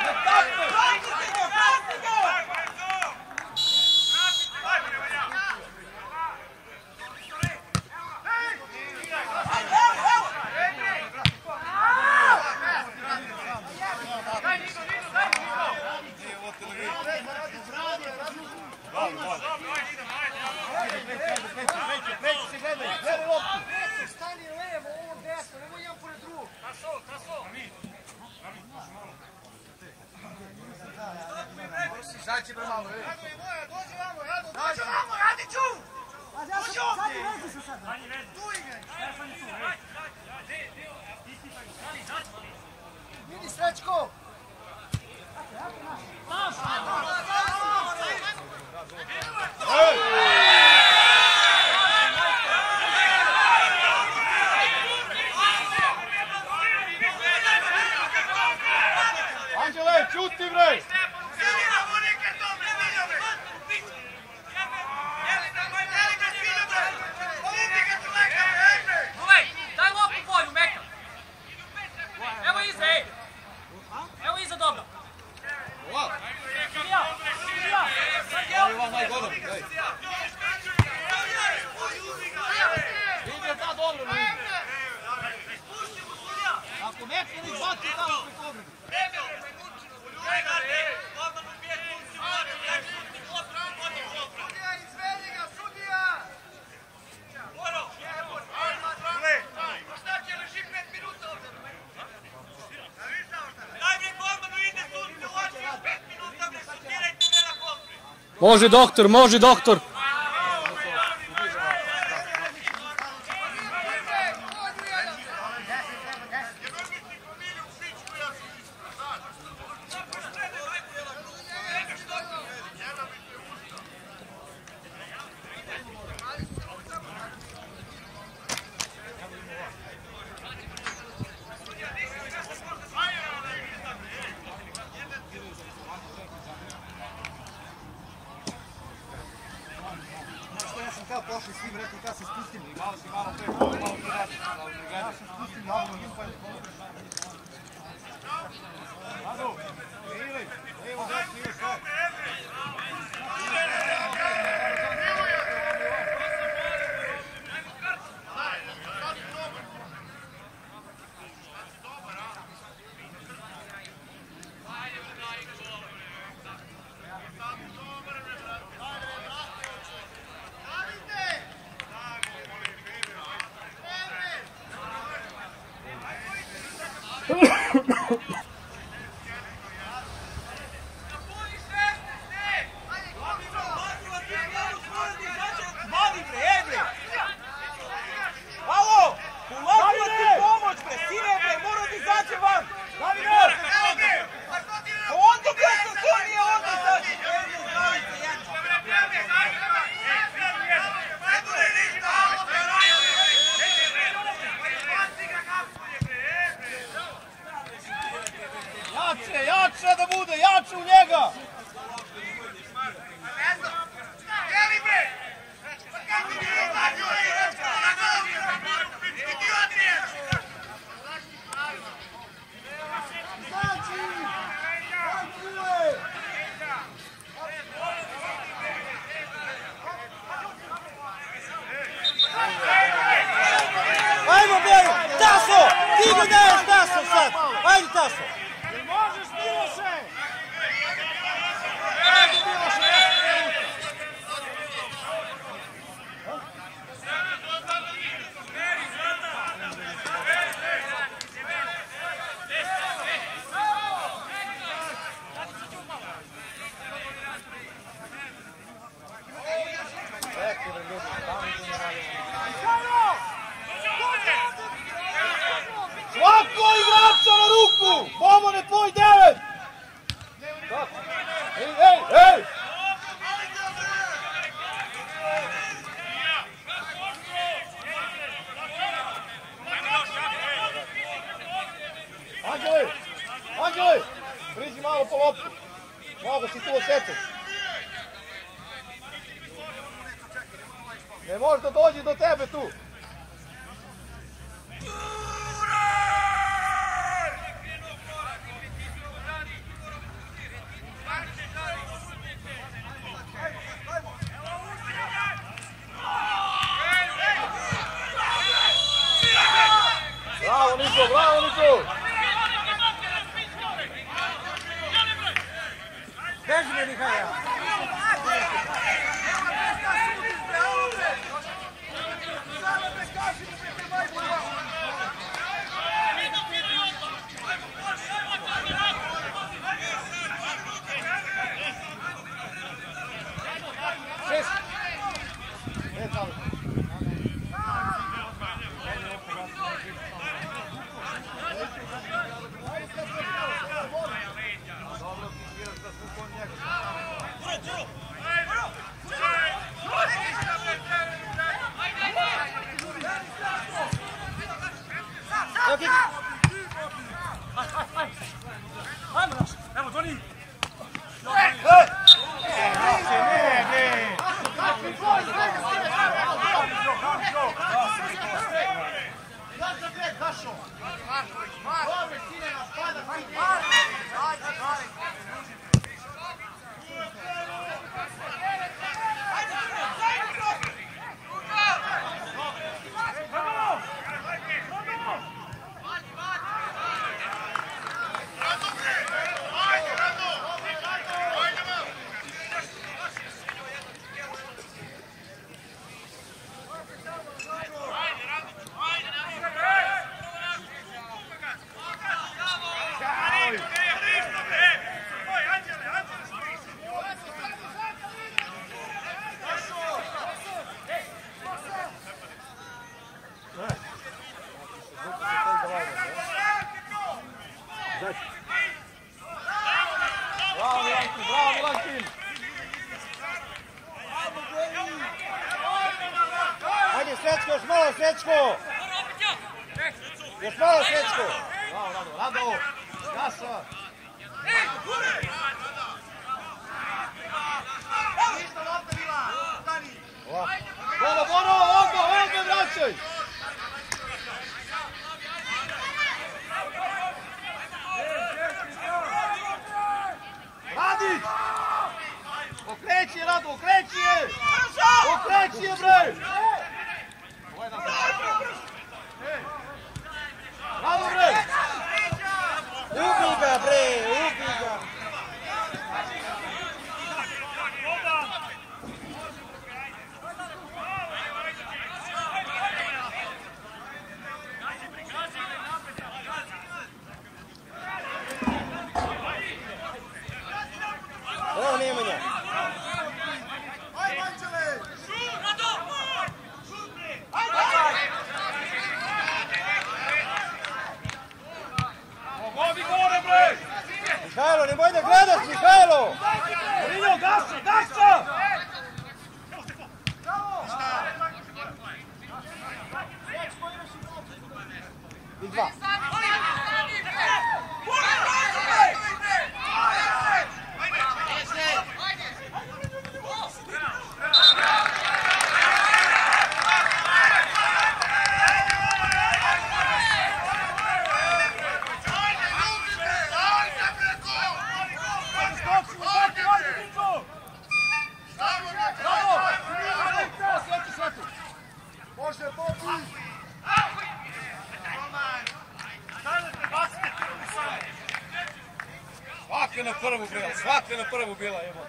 Speaker 5: Stani levo, ovo desno, nemoj jedan pored drugog.
Speaker 1: Izaći prema malo,
Speaker 5: Dođi vamo, Radiću! Dođi ovdje! Tu igraj! Vidi Srećko!
Speaker 1: Anđele, čuti bre!
Speaker 6: Daj lopu bolju, meka! Evo iza, ej! Evo iza, dobro! Sudija!
Speaker 1: Ovo je vam najgodom, daj! Ide ta dobro, ne ide! Ako neko ne izbaci tamo preko obrade!
Speaker 5: Sudija, izvedi ga, sudija! Šta će leži 5 minuta ovdje? Daj mi golmanu, ide sunce, hoće 5 minuta, ne šutirajte me na kontra.
Speaker 4: Može doktor, može doktor.
Speaker 1: Kao pošli svi, rekli kada se spustim. Malo si malo pre, malo pre radi. Ja se spustim, malo njim pa je položaj. Rado, ili, evo da si još sve. Jače da bude, jače u njega!
Speaker 3: Ajmo, Bjero! Taso! Ti ga daješ Taso sad! Ajde, Taso!
Speaker 5: Možeš, Miloše!
Speaker 3: Ajde, Miloše!
Speaker 1: malo po loptu. Mogu si tu osjećati. Ne može da dođi do tebe tu. Bravo Niko, bravo Niko!
Speaker 3: Beži me Mihaja!
Speaker 4: Evo, Toni!
Speaker 1: Bravo Milankin! Ajde Srećko, još malo Srećko! Još malo Srećko! Bravo Rado! Gasa! Boro, ovdje vraćaj! Radić! Okreći je, Rado, okreći je! Okreći je, bre! Rado, bre! Ubi ga, bre, ubi ga! Evo Nemanja. Mihajlo, nemoj da gledaš, Mihajlo!
Speaker 4: Marinho, gasa, gasa!
Speaker 1: I dva.
Speaker 2: Svaka na prvu bila, evo.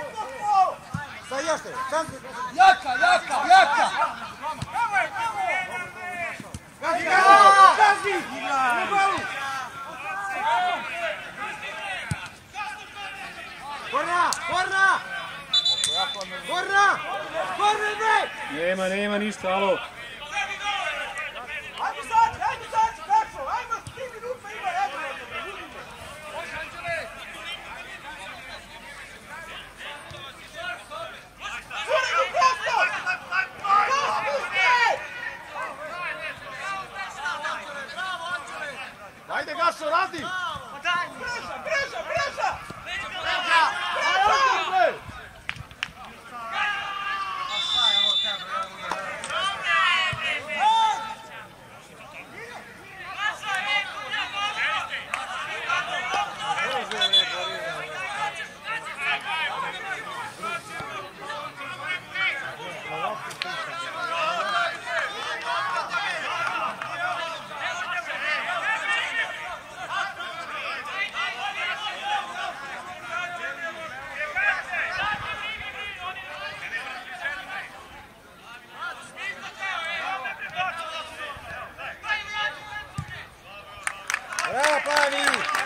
Speaker 3: Jaka!
Speaker 2: Nema ništa, alo.
Speaker 3: Ajmo sad, Kačo, ajmo 3 minuta ima, ajmo.
Speaker 1: Ajde Gašo, radi!
Speaker 3: Breža!
Speaker 1: Bravo, Plavi!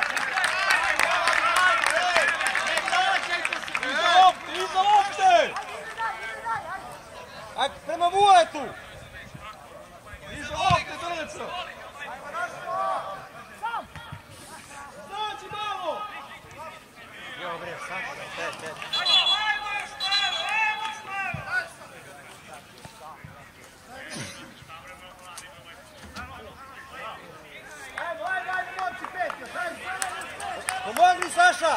Speaker 1: Iza lopte! Ajde, prema Vuletu! Iza lopte, Drleco! Znači, malo! Jo, bre, samo, Pomogni, Saša!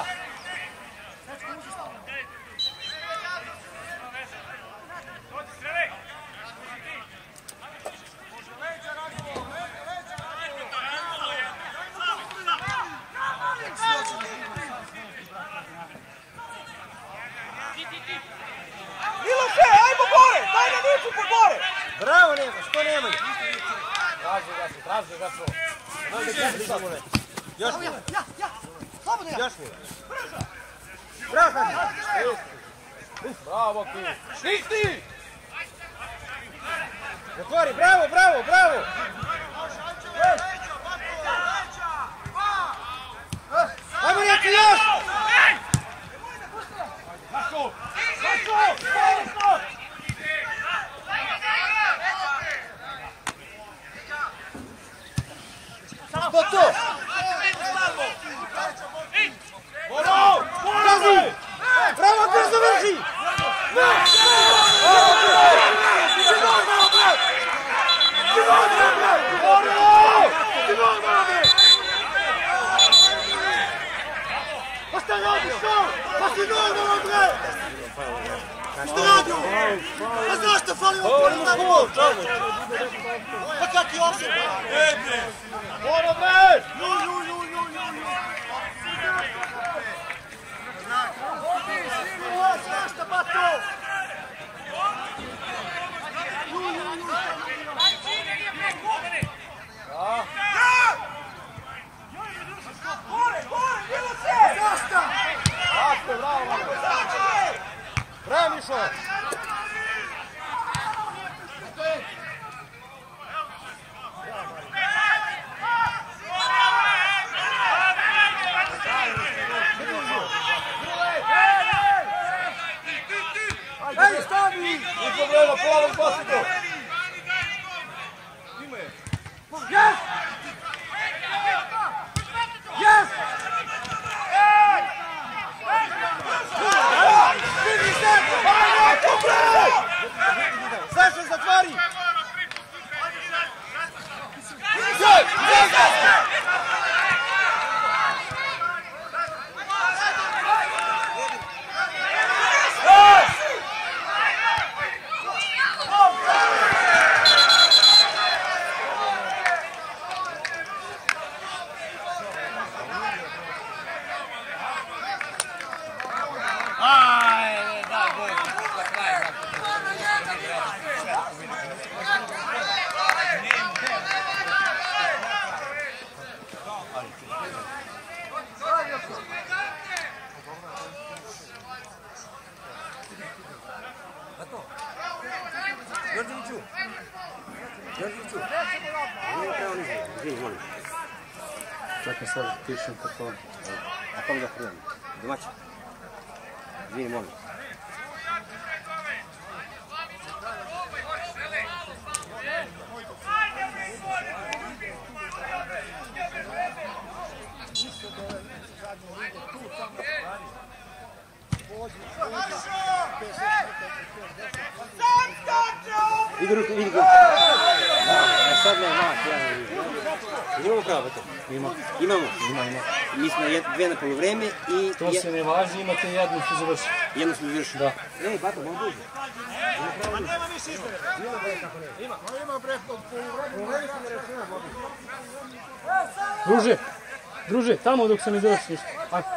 Speaker 3: Miloše, ajmo gore! Daj na niču po gore!
Speaker 1: Bravo, Nemo, što Nemo? Traži ga su. Još mi.
Speaker 3: Ja! Slobodno ja!
Speaker 1: Još mi. Bravo, bravo ti. Štisti! Zatvori, bravo! Ajmo neki još! Zašto? Što to? Bravo, ti završi! Pa šta radiš to? Pa si normalno, bre! Šta radio? Pa zašto falimo prvi na gol? Pa kak je offset? Boro, bre! Zašto pa to? Gore, Miloše! Zašto? Bravo, Mišo! Ej, stavi! Nije problema, pola basito! Yes! Yes! Vidi se! Ajde, kupre! Saša, zatvori!
Speaker 7: Čekaj sad, pišem kako...
Speaker 1: A kom da prijemim? Domaći? Izvini, molim.
Speaker 8: Vidi ruku, vidi ruku. Sad ne, mak, ja. Imamo pravo to? Imamo. Mi smo dve na polovreme i...
Speaker 7: To se ne važi, imate jednu što završi.
Speaker 8: Jednu smo završili.
Speaker 7: Da.
Speaker 8: Ej, bato, mogu duže.
Speaker 1: Pa nema više izgleda. Ima bre, od polovreme smo rečena.
Speaker 7: Druže, tamo dok se ne završi ništa. Ajde.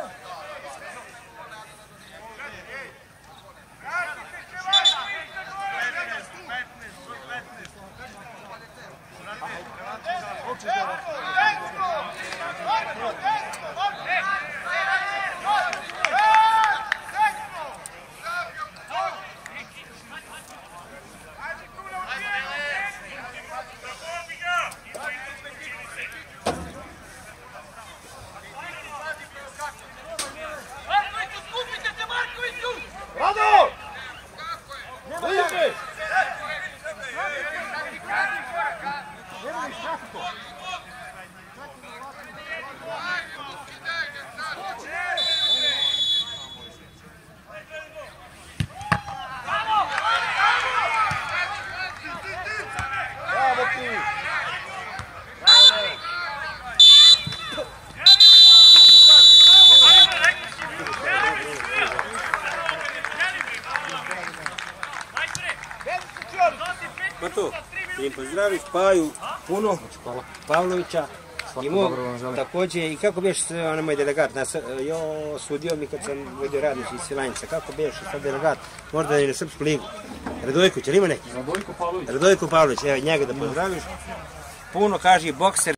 Speaker 8: Mato, im pozdraviš Paju puno, Pavlovića i mog također. I kako biješ moj delegat, sudio mi kad sam vodio radnić iz Svilajnica, kako biješ sad delegat, možda je na Srpsku ligu. Radojković, ali ima neki?
Speaker 7: Radojko Pavlović.
Speaker 8: Radojko Pavlović, evo njega da pozdraviš. Puno, kaži, bokser.